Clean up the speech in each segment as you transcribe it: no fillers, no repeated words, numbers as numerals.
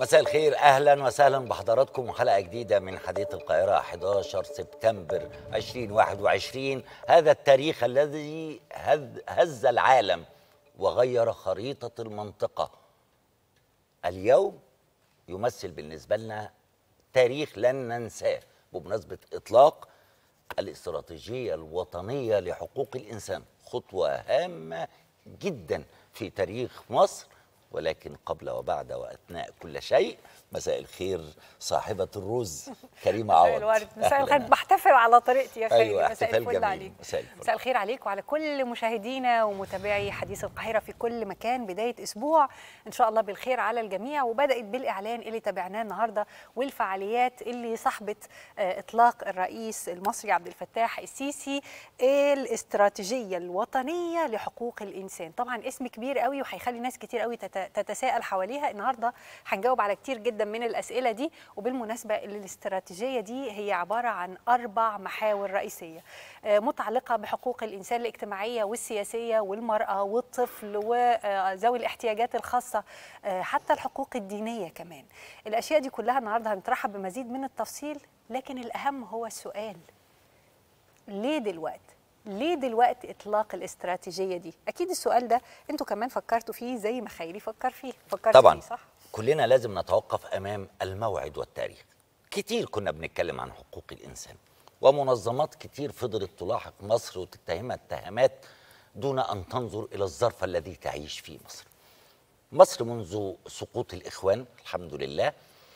مساء الخير، اهلا وسهلا بحضراتكم وحلقه جديده من حديث القاهره 11 سبتمبر 2021. هذا التاريخ الذي هز العالم وغير خريطه المنطقه. اليوم يمثل بالنسبه لنا تاريخ لن ننساه بمناسبه اطلاق الاستراتيجيه الوطنيه لحقوق الانسان، خطوه هامه جدا في تاريخ مصر. ولكن قبل وبعد وأثناء كل شيء، مساء الخير صاحبة الرز كريمة عوض. مساء الورد، مساء الخير. بحتفل على طريقتي يا خالد. أيوة، مساء الفل عليك. مساء الخير عليك وعلى كل مشاهدينا ومتابعي حديث القاهرة في كل مكان. بداية أسبوع إن شاء الله بالخير على الجميع، وبدأت بالإعلان اللي تابعناه النهاردة والفعاليات اللي صاحبت إطلاق الرئيس المصري عبد الفتاح السيسي الاستراتيجية الوطنية لحقوق الإنسان. طبعا اسم كبير قوي وهيخلي ناس كتير قوي تتساءل حواليها. النهارده هنجاوب على كتير جدا من الأسئلة دي. وبالمناسبة الاستراتيجية دي هي عبارة عن 4 محاور رئيسية متعلقة بحقوق الإنسان الاجتماعية والسياسية والمرأة والطفل وذوي الاحتياجات الخاصة، حتى الحقوق الدينية كمان. الأشياء دي كلها النهارده هنطرحها بمزيد من التفصيل، لكن الأهم هو السؤال: ليه دلوقتي؟ ليه دلوقتي إطلاق الاستراتيجية دي؟ أكيد السؤال ده أنتوا كمان فكرتوا فيه زي ما خيري فكرت فيه طبعا فيه، صح؟ كلنا لازم نتوقف أمام الموعد والتاريخ. كتير كنا بنتكلم عن حقوق الإنسان، ومنظمات كتير فضلت تلاحق مصر وتتهمها اتهامات دون أن تنظر إلى الظرف الذي تعيش فيه مصر. مصر منذ سقوط الإخوان الحمد لله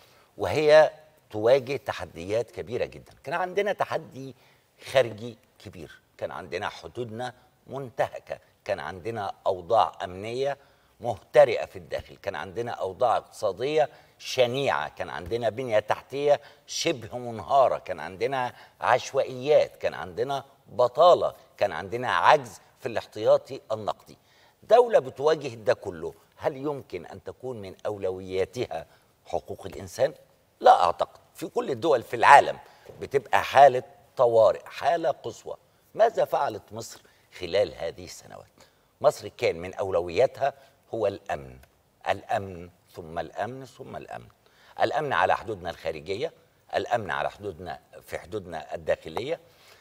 وهي تواجه تحديات كبيرة جدا. كان عندنا تحدي خارجي كبير، كان عندنا حدودنا منتهكة، كان عندنا أوضاع أمنية مهترئة في الداخل، كان عندنا أوضاع اقتصادية شنيعة، كان عندنا بنية تحتية شبه منهارة، كان عندنا عشوائيات، كان عندنا بطالة، كان عندنا عجز في الاحتياطي النقدي. دولة بتواجه ده كله، هل يمكن أن تكون من أولوياتها حقوق الإنسان؟ لا أعتقد. في كل الدول في العالم بتبقى حالة طوارئ، حالة قصوى. ماذا فعلت مصر خلال هذه السنوات؟ مصر كان من أولوياتها هو الأمن، الأمن ثم الأمن ثم الأمن. الأمن على حدودنا الخارجية، الأمن على حدودنا الداخلية،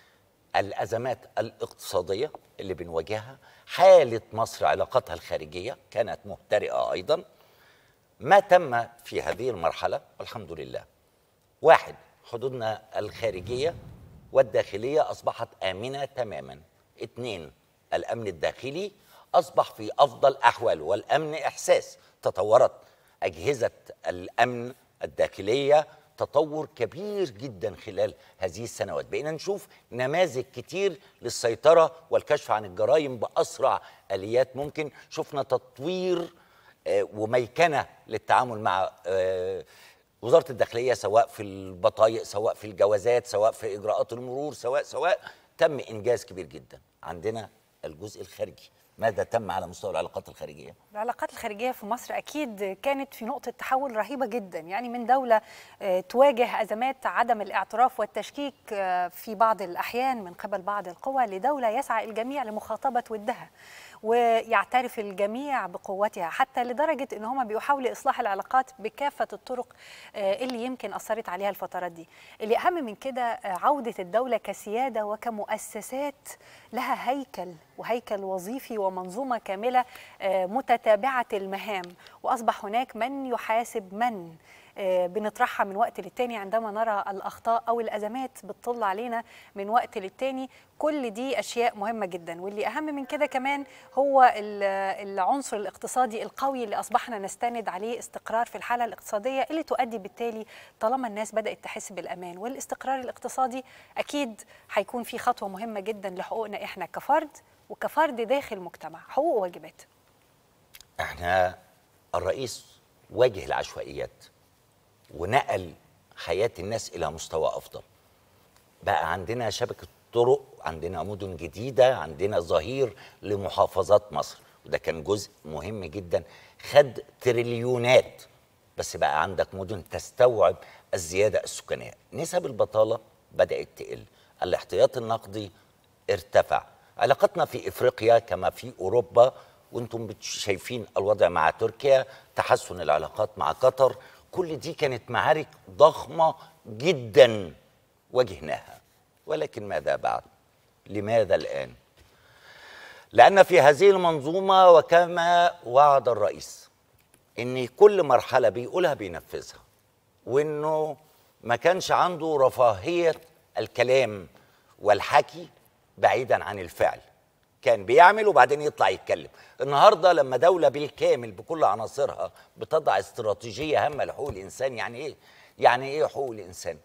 الأزمات الاقتصادية اللي بنواجهها، حالة مصر علاقاتها الخارجية كانت مهترئة أيضا. ما تم في هذه المرحلة والحمد لله: 1، حدودنا الخارجية والداخلية أصبحت آمنة تماما. 2، الأمن الداخلي أصبح في أفضل أحواله، والأمن إحساس. تطورت أجهزة الأمن الداخلية تطور كبير جدا خلال هذه السنوات، بقينا نشوف نماذج كتير للسيطرة والكشف عن الجرائم بأسرع آليات ممكن. شفنا تطوير وميكنة للتعامل مع وزارة الداخلية، سواء في البطايق، سواء في الجوازات، سواء في إجراءات المرور، سواء تم إنجاز كبير جدا. عندنا الجزء الخارجي، ماذا تم على مستوى العلاقات الخارجية؟ العلاقات الخارجية في مصر أكيد كانت في نقطة تحول رهيبة جدا، يعني من دولة تواجه أزمات عدم الاعتراف والتشكيك في بعض الأحيان من قبل بعض القوى، لدولة يسعى الجميع لمخاطبة ودها ويعترف الجميع بقوتها، حتى لدرجة إن هم بيحاولوا إصلاح العلاقات بكافة الطرق اللي يمكن أثرت عليها الفترات دي. اللي أهم من كده عودة الدولة كسيادة وكمؤسسات لها هيكل وظيفي ومنظومة كاملة متتابعة المهام، وأصبح هناك من يحاسب من. بنطرحها من وقت للتاني عندما نرى الأخطاء أو الأزمات بتطل علينا من وقت للتاني. كل دي أشياء مهمة جدا، واللي أهم من كده كمان هو العنصر الاقتصادي القوي اللي أصبحنا نستند عليه استقرار في الحالة الاقتصادية، اللي تؤدي بالتالي طالما الناس بدأت تحس بالأمان والاستقرار الاقتصادي، أكيد هيكون في خطوة مهمة جدا لحقوقنا إحنا كفرد وكفرد داخل مجتمع. حقوق وواجبات. احنا الرئيس واجه العشوائيات ونقل حياة الناس إلى مستوى أفضل. بقى عندنا شبكة طرق، عندنا مدن جديدة، عندنا ظهير لمحافظات مصر، وده كان جزء مهم جدا، خد تريليونات. بس بقى عندك مدن تستوعب الزيادة السكانية. نسب البطالة بدأت تقل، الاحتياط النقدي ارتفع، علاقتنا في إفريقيا كما في أوروبا، وانتم شايفين الوضع مع تركيا، تحسن العلاقات مع قطر، كل دي كانت معارك ضخمة جدا واجهناها، ولكن ماذا بعد؟ لماذا الآن؟ لأن في هذه المنظومة وكما وعد الرئيس إن كل مرحلة بيقولها بينفذها، وإنه ما كانش عنده رفاهية الكلام والحكي بعيدا عن الفعل، كان بيعمل وبعدين يطلع يتكلم. النهارده لما دولة بالكامل بكل عناصرها بتضع استراتيجية هامة لحقوق الإنسان، يعني إيه؟ يعني إيه حقوق الإنسان؟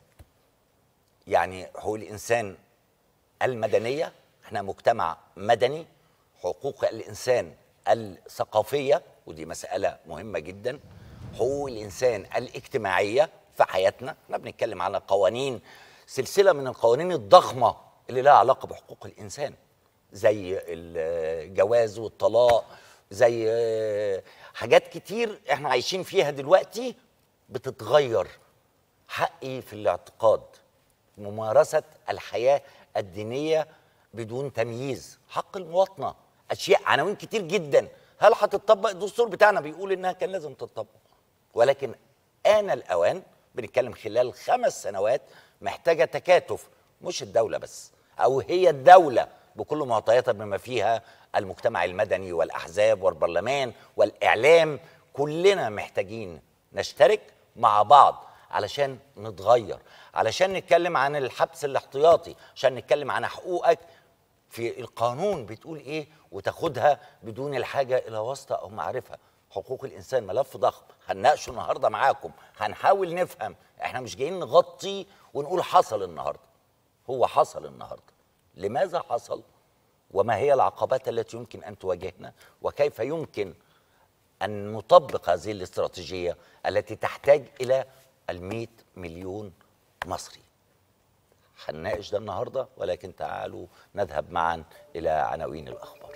يعني حقوق الإنسان المدنية، احنا مجتمع مدني، حقوق الإنسان الثقافية ودي مسألة مهمة جدا، حقوق الإنسان الاجتماعية في حياتنا، احنا بنتكلم على قوانين، سلسلة من القوانين الضخمة اللي لها علاقة بحقوق الإنسان، زي الجواز والطلاق، زي حاجات كتير احنا عايشين فيها دلوقتي بتتغير. حقي في الاعتقاد، ممارسة الحياة الدينية بدون تمييز، حق المواطنة، أشياء عناوين كتير جدا. هل هتطبق؟ الدستور بتاعنا بيقول إنها كان لازم تطبق، ولكن آن الأوان، بنتكلم خلال 5 سنوات، محتاجة تكاتف، مش الدولة بس، أو هي الدولة بكل معطياتها بما فيها المجتمع المدني والأحزاب والبرلمان والإعلام، كلنا محتاجين نشترك مع بعض علشان نتغير، علشان نتكلم عن الحبس الاحتياطي، عشان نتكلم عن حقوقك في القانون بتقول ايه وتاخدها بدون الحاجة الى واسطة او معرفة. حقوق الانسان ملف ضخم هنناقشه النهارده معاكم، هنحاول نفهم، احنا مش جايين نغطي ونقول حصل النهارده، هو حصل النهارده، لماذا حصل؟ وما هي العقبات التي يمكن ان تواجهنا؟ وكيف يمكن ان نطبق هذه الاستراتيجية التي تحتاج الى 100 مليون مصري؟ هنناقش ده النهارده، ولكن تعالوا نذهب معا الى عناوين الاخبار.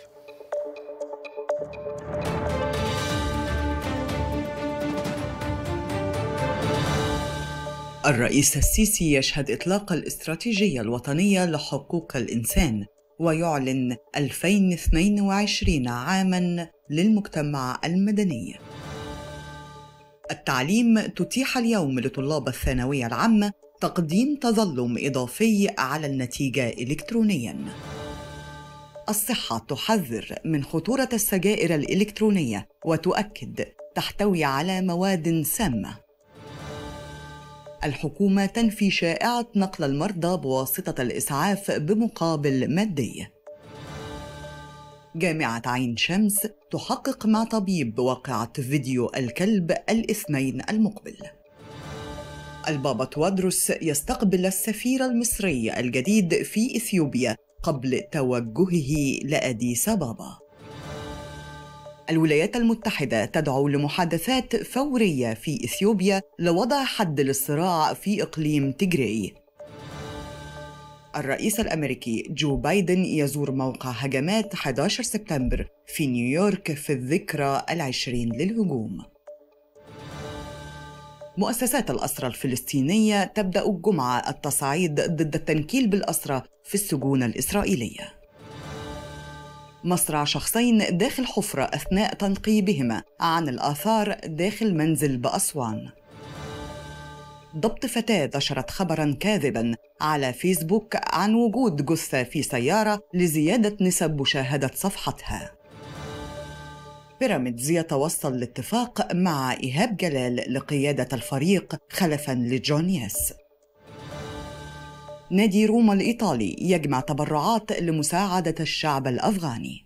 الرئيس السيسي يشهد إطلاق الاستراتيجية الوطنية لحقوق الإنسان ويعلن 2022 عاماً للمجتمع المدني. التعليم تتيح اليوم لطلاب الثانوية العامة تقديم تظلم إضافي على النتيجة إلكترونياً. الصحة تحذر من خطورة السجائر الإلكترونية وتؤكد تحتوي على مواد سامة. الحكومة تنفي شائعة نقل المرضى بواسطة الإسعاف بمقابل مادي. جامعة عين شمس تحقق مع طبيب واقعة فيديو الكلب الاثنين المقبل. البابا توادرس يستقبل السفير المصري الجديد في إثيوبيا قبل توجهه لأديس أبابا. الولايات المتحدة تدعو لمحادثات فورية في إثيوبيا لوضع حد للصراع في إقليم تيغراي. الرئيس الأمريكي جو بايدن يزور موقع هجمات 11 سبتمبر في نيويورك في الذكرى 20 للهجوم. مؤسسات الأسرى الفلسطينية تبدأ الجمعة التصعيد ضد التنكيل بالأسرى في السجون الإسرائيلية. مصرع شخصين داخل حفرة أثناء تنقيبهما عن الآثار داخل منزل بأسوان. ضبط فتاة نشرت خبراً كاذباً على فيسبوك عن وجود جثة في سيارة لزيادة نسب مشاهدة صفحتها. بيراميدز يتوصل لاتفاق مع إيهاب جلال لقيادة الفريق خلفاً لجون ياس. نادي روما الإيطالي يجمع تبرعات لمساعدة الشعب الأفغاني.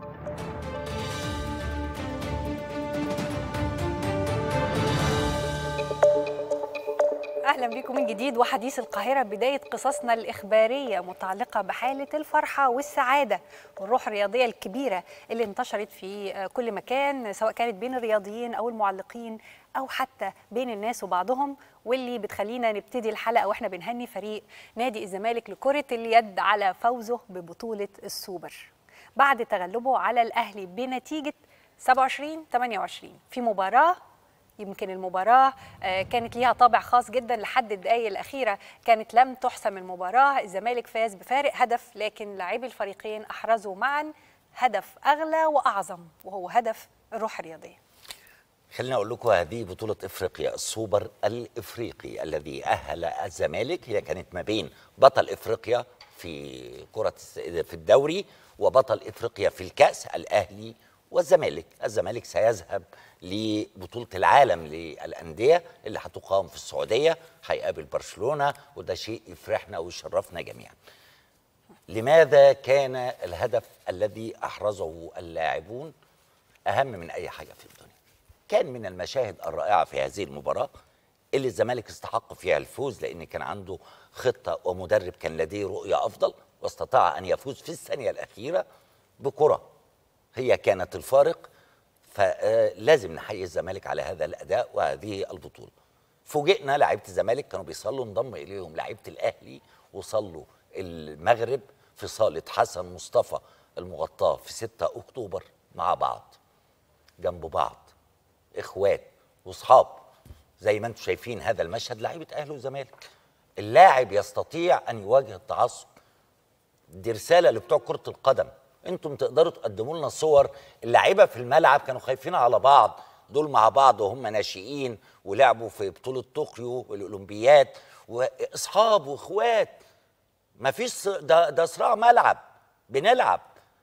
أهلا بكم من جديد وحديث القاهرة. بداية قصصنا الإخبارية متعلقة بحالة الفرحة والسعادة والروح الرياضية الكبيرة اللي انتشرت في كل مكان، سواء كانت بين الرياضيين أو المعلقين أو حتى بين الناس وبعضهم، واللي بتخلينا نبتدي الحلقة وإحنا بنهني فريق نادي الزمالك لكرة اليد على فوزه ببطولة السوبر بعد تغلبه على الأهلي بنتيجة 27-28 في مباراة. يمكن المباراة كانت ليها طابع خاص جدا لحد الدقايق الأخيرة، كانت لم تحسم المباراة، الزمالك فاز بفارق هدف، لكن لاعبي الفريقين أحرزوا معا هدف أغلى وأعظم وهو هدف الروح الرياضية. خليني اقول لكم هذه بطولة افريقيا، السوبر الافريقي الذي اهل الزمالك. هي كانت ما بين بطل افريقيا في في الدوري وبطل افريقيا في الكأس، الاهلي والزمالك. الزمالك سيذهب لبطولة العالم للأندية اللي هتقام في السعودية، هيقابل برشلونة، وده شيء يفرحنا ويشرفنا جميعا. لماذا كان الهدف الذي أحرزه اللاعبون أهم من أي حاجة في الدنيا؟ كان من المشاهد الرائعة في هذه المباراة اللي الزمالك استحق فيها الفوز، لأن كان عنده خطة ومدرب كان لديه رؤية أفضل، واستطاع أن يفوز في الثانية الأخيرة بكرة هي كانت الفارق. فلازم نحيي الزمالك على هذا الأداء وهذه البطولة. فوجئنا لعيبة الزمالك كانوا بيصلوا، انضم إليهم لعيبة الأهلي وصلوا المغرب في صالة حسن مصطفى المغطاة في 6 أكتوبر مع بعض جنب بعض، إخوات وأصحاب. زي ما انتم شايفين هذا المشهد، لعيبة أهلي والزمالك. اللاعب يستطيع أن يواجه التعصب. دي رسالة لبتوع كرة القدم، انتم تقدروا تقدموا لنا صور اللعيبة في الملعب كانوا خايفين على بعض، دول مع بعض وهم ناشئين ولعبوا في بطولة طوكيو والأولمبياد، وأصحاب وإخوات. ما فيش ده صراع ملعب، بنلعب.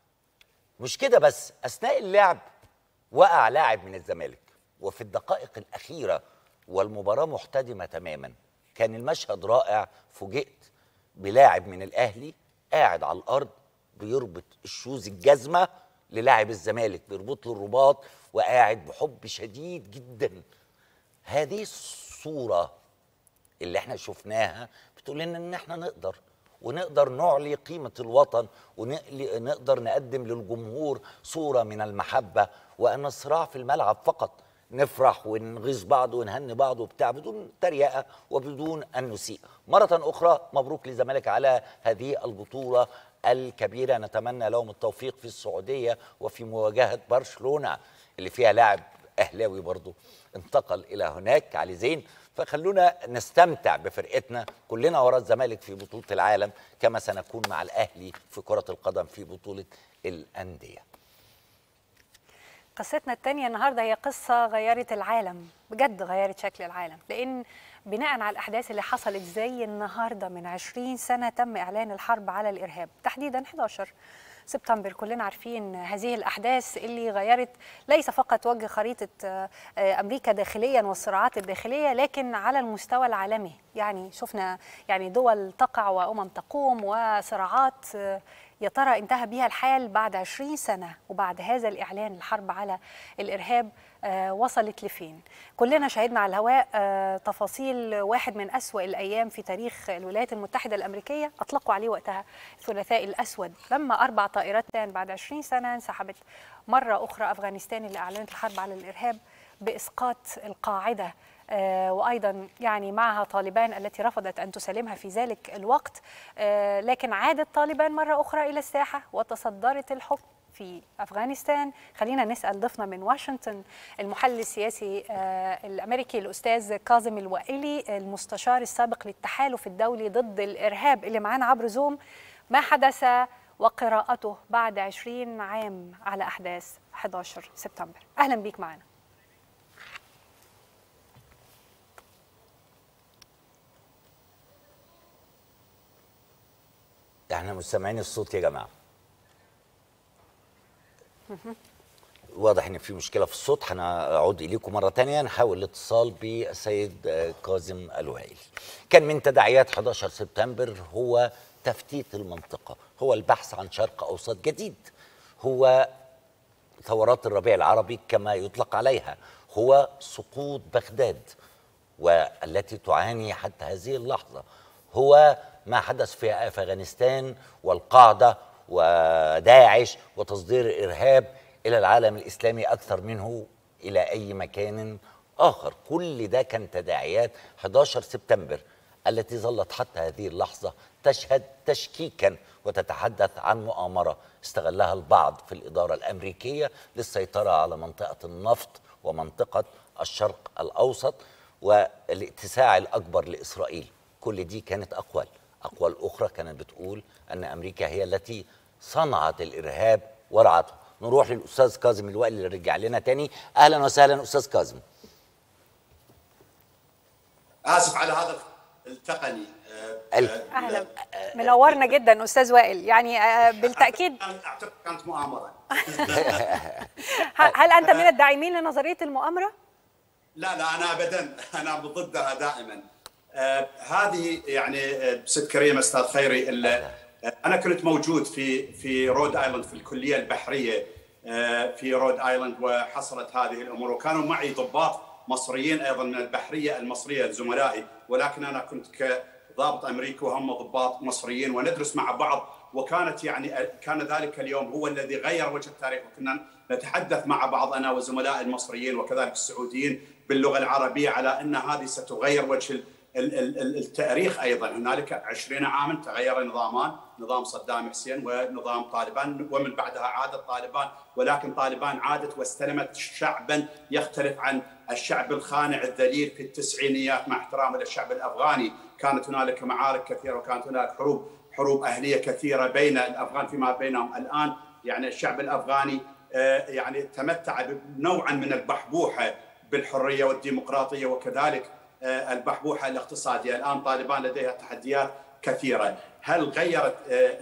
مش كده بس، أثناء اللعب وقع لاعب من الزمالك، وفي الدقائق الأخيرة والمباراة محتدمة تماما، كان المشهد رائع. فوجئت بلاعب من الأهلي قاعد على الأرض بيربط الشوز الجزمة للاعب الزمالك، بيربط له الرباط وقاعد بحب شديد جدا. هذه الصورة اللي احنا شفناها بتقول لنا ان احنا نقدر، ونقدر نعلي قيمة الوطن، ونقدر نقدم للجمهور صورة من المحبة، وأن الصراع في الملعب فقط نفرح ونغيظ بعض ونهني بعض وبتاع، بدون تريقة وبدون أن نسيء. مرة أخرى مبروك للزمالك على هذه البطولة الكبيرة. نتمنى لهم التوفيق في السعودية وفي مواجهة برشلونة اللي فيها لاعب أهلاوي برضو انتقل إلى هناك، علي زين. فخلونا نستمتع بفرقتنا، كلنا وراء الزمالك في بطولة العالم كما سنكون مع الأهلي في كرة القدم في بطولة الأندية. قصتنا الثانية النهاردة هي قصة غيرت العالم، بجد غيرت شكل العالم، لأن بناء على الأحداث اللي حصلت زي النهاردة من 20 سنة تم إعلان الحرب على الإرهاب، تحديدا 11 سبتمبر. كلنا عارفين هذه الأحداث اللي غيرت ليس فقط وجه خريطة أمريكا داخليا والصراعات الداخلية، لكن على المستوى العالمي. يعني شفنا يعني دول تقع وأمم تقوم وصراعات يا ترى انتهى بها الحال بعد 20 سنة، وبعد هذا الإعلان الحرب على الإرهاب وصلت لفين؟ كلنا شاهدنا على الهواء تفاصيل واحد من أسوأ الأيام في تاريخ الولايات المتحدة الأمريكية، أطلقوا عليه وقتها الثلاثاء الأسود، لما 4 طائرات بعد 20 سنة انسحبت مرة أخرى أفغانستان اللي أعلنت الحرب على الإرهاب بإسقاط القاعدة، وأيضا يعني معها طالبان التي رفضت أن تسلمها في ذلك الوقت، لكن عادت طالبان مرة أخرى إلى الساحة وتصدرت الحكم في أفغانستان. خلينا نسأل ضيفنا من واشنطن المحلل السياسي الأمريكي الأستاذ كاظم الوائلي، المستشار السابق للتحالف الدولي ضد الإرهاب، اللي معانا عبر زوم، ما حدث وقراءته بعد 20 عام على أحداث 11 سبتمبر. أهلا بيك معنا. احنا مستمعين الصوت يا جماعه؟ واضح ان في مشكله في الصوت. هنعود اليكم مره ثانيه، نحاول الاتصال بالسيد كاظم الوائلي. كان من تداعيات 11 سبتمبر هو تفتيت المنطقه، هو البحث عن شرق اوسط جديد، هو ثورات الربيع العربي كما يطلق عليها، هو سقوط بغداد والتي تعاني حتى هذه اللحظه، هو ما حدث في أفغانستان والقاعدة وداعش وتصدير الإرهاب إلى العالم الإسلامي أكثر منه إلى أي مكان آخر. كل ده كان تداعيات 11 سبتمبر التي ظلت حتى هذه اللحظة تشهد تشكيكا وتتحدث عن مؤامرة استغلها البعض في الإدارة الأمريكية للسيطرة على منطقة النفط ومنطقة الشرق الأوسط والاتساع الأكبر لإسرائيل. كل دي كانت أقوال أخرى كانت بتقول أن أمريكا هي التي صنعت الإرهاب ورعته. نروح للاستاذ كاظم الوائلي اللي رجع لنا تاني. اهلا وسهلا استاذ كاظم. اسف على هذا التقني. اهلا، منورنا جدا استاذ وائل، يعني بالتاكيد اعتقد كانت مؤامره. هل انت من الداعمين لنظريه المؤامره؟ لا انا ابدا، انا ضدها دائما. هذه يعني ست كريم استاذ خيري، انا كنت موجود في رود ايلاند في الكليه البحريه في رود ايلاند، وحصلت هذه الامور، وكانوا معي ضباط مصريين ايضا من البحريه المصريه زملائي، ولكن انا كنت كضابط امريكي وهم ضباط مصريين وندرس مع بعض. وكانت يعني كان ذلك اليوم هو الذي غير وجه التاريخ، وكنا نتحدث مع بعض انا وزملائي المصريين وكذلك السعوديين باللغه العربيه على ان هذه ستغير وجه التاريخ. ايضا هنالك 20 عاما تغير نظامان، نظام صدام حسين ونظام طالبان، ومن بعدها عادت طالبان، ولكن طالبان عادت واستلمت شعبا يختلف عن الشعب الخانع الذليل في التسعينيات. مع احترام للشعب الافغاني، كانت هنالك معارك كثيره، وكانت هناك حروب اهليه كثيره بين الافغان فيما بينهم. الان يعني الشعب الافغاني يعني تمتع بنوعا من البحبوحه بالحريه والديمقراطيه، وكذلك البحبوحه الاقتصاديه. الان طالبان لديها تحديات كثيره. هل غيرت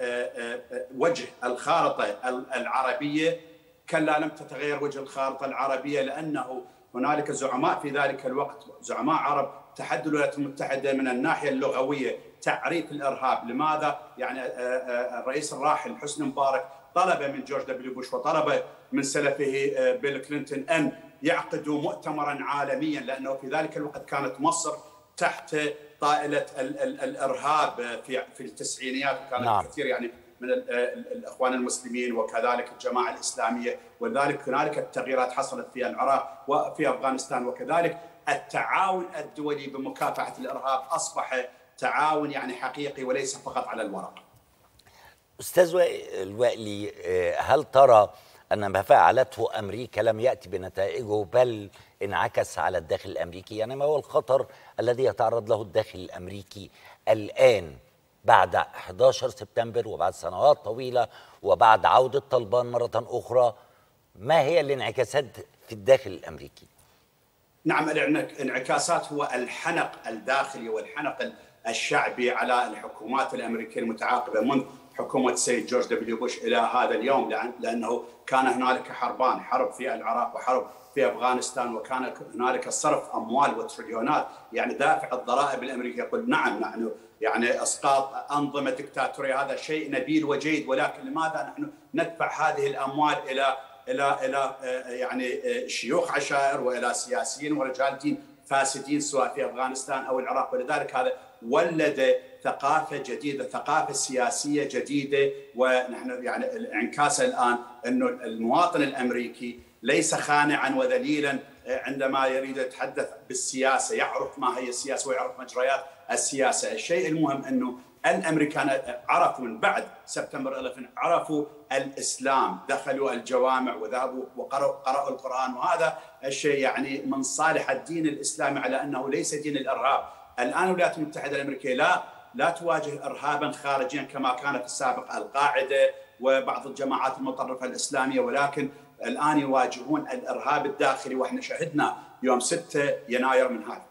وجه الخارطه العربيه؟ كلا، لم تتغير وجه الخارطه العربيه، لانه هنالك زعماء في ذلك الوقت، زعماء عرب تحدوا الولايات المتحده من الناحيه اللغويه تعريف الارهاب. لماذا؟ يعني الرئيس الراحل حسني مبارك طلب من جورج دبليو بوش وطلب من سلفه بيل كلينتون ان يعقدوا مؤتمرا عالميا، لانه في ذلك الوقت كانت مصر تحت طائله الارهاب في التسعينيات، وكانت نعم. كثير يعني من الاخوان المسلمين وكذلك الجماعه الاسلاميه، ولذلك هنالك التغييرات حصلت في العراق وفي افغانستان، وكذلك التعاون الدولي بمكافحه الارهاب اصبح تعاون يعني حقيقي وليس فقط على الورق. استاذ الوائلي، هل ترى أن ما فعلته أمريكا لم يأتي بنتائجه بل انعكس على الداخل الأمريكي؟ يعني ما هو الخطر الذي يتعرض له الداخل الأمريكي الآن بعد 11 سبتمبر وبعد سنوات طويلة وبعد عودة طالبان مرة أخرى؟ ما هي الانعكاسات في الداخل الأمريكي؟ نعم، الانعكاسات هو الحنق الداخلي والحنق الشعبي على الحكومات الأمريكية المتعاقبة منذ حكومة السيد جورج دبليو بوش إلى هذا اليوم، لأنه كان هنالك حربان، حرب في العراق وحرب في أفغانستان، وكان هنالك صرف أموال وتريليونات. يعني دافع الضرائب الأمريكي يقول نعم نحن يعني إسقاط أنظمة دكتاتورية هذا شيء نبيل وجيد، ولكن لماذا نحن ندفع هذه الأموال إلى يعني شيوخ عشائر وإلى سياسيين ورجال دين فاسدين سواء في أفغانستان أو العراق؟ ولذلك هذا ولد ثقافة جديدة، ثقافة سياسية جديدة. ونحن يعني الانعكاس الآن أنه المواطن الأمريكي ليس خانعا وذليلا عندما يريد يتحدث بالسياسة، يعرف ما هي السياسة ويعرف مجريات السياسة. الشيء المهم أنه الأمريكان عرفوا من بعد سبتمبر 11 عرفوا الإسلام، دخلوا الجوامع وذهبوا وقرأوا القرآن، وهذا الشيء يعني من صالح الدين الإسلامي على أنه ليس دين الإرهاب. الآن الولايات المتحدة الأمريكية لا تواجه إرهابا خارجيا كما كان في السابق القاعدة وبعض الجماعات المتطرفة الإسلامية، ولكن الآن يواجهون الإرهاب الداخلي. وإحنا شهدنا يوم 6 يناير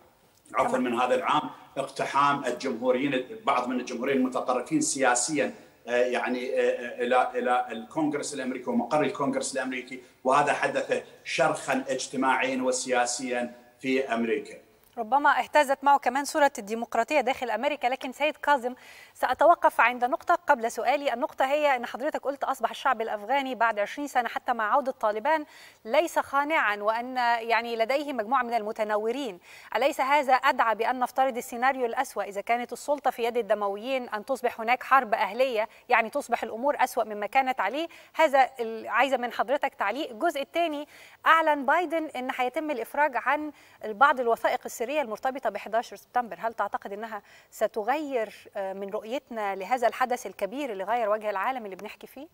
من هذا العام اقتحام الجمهوريين، بعض من الجمهوريين المتطرفين سياسيا يعني إلى الكونغرس الأمريكي ومقر الكونغرس الأمريكي، وهذا حدث شرخا اجتماعيا وسياسيا في أمريكا. ربما اهتزت معه كمان صورة الديمقراطية داخل أمريكا. لكن سيد كاظم، سأتوقف عند نقطة قبل سؤالي. النقطة هي أن حضرتك قلت أصبح الشعب الأفغاني بعد 20 سنة حتى مع عودة طالبان ليس خانعا، وأن يعني لديه مجموعة من المتنورين. أليس هذا أدعى بأن نفترض السيناريو الأسوأ إذا كانت السلطة في يد الدمويين، أن تصبح هناك حرب أهلية، يعني تصبح الأمور أسوأ مما كانت عليه؟ هذا عايزة من حضرتك تعليق. الجزء الثاني، أعلن بايدن أن هيتم الإفراج عن بعض الوثائق السرية المرتبطة ب 11 سبتمبر. هل تعتقد أنها ستغير من رؤيتنا لهذا الحدث الكبير اللي غير وجه العالم اللي بنحكي فيه؟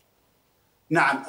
نعم،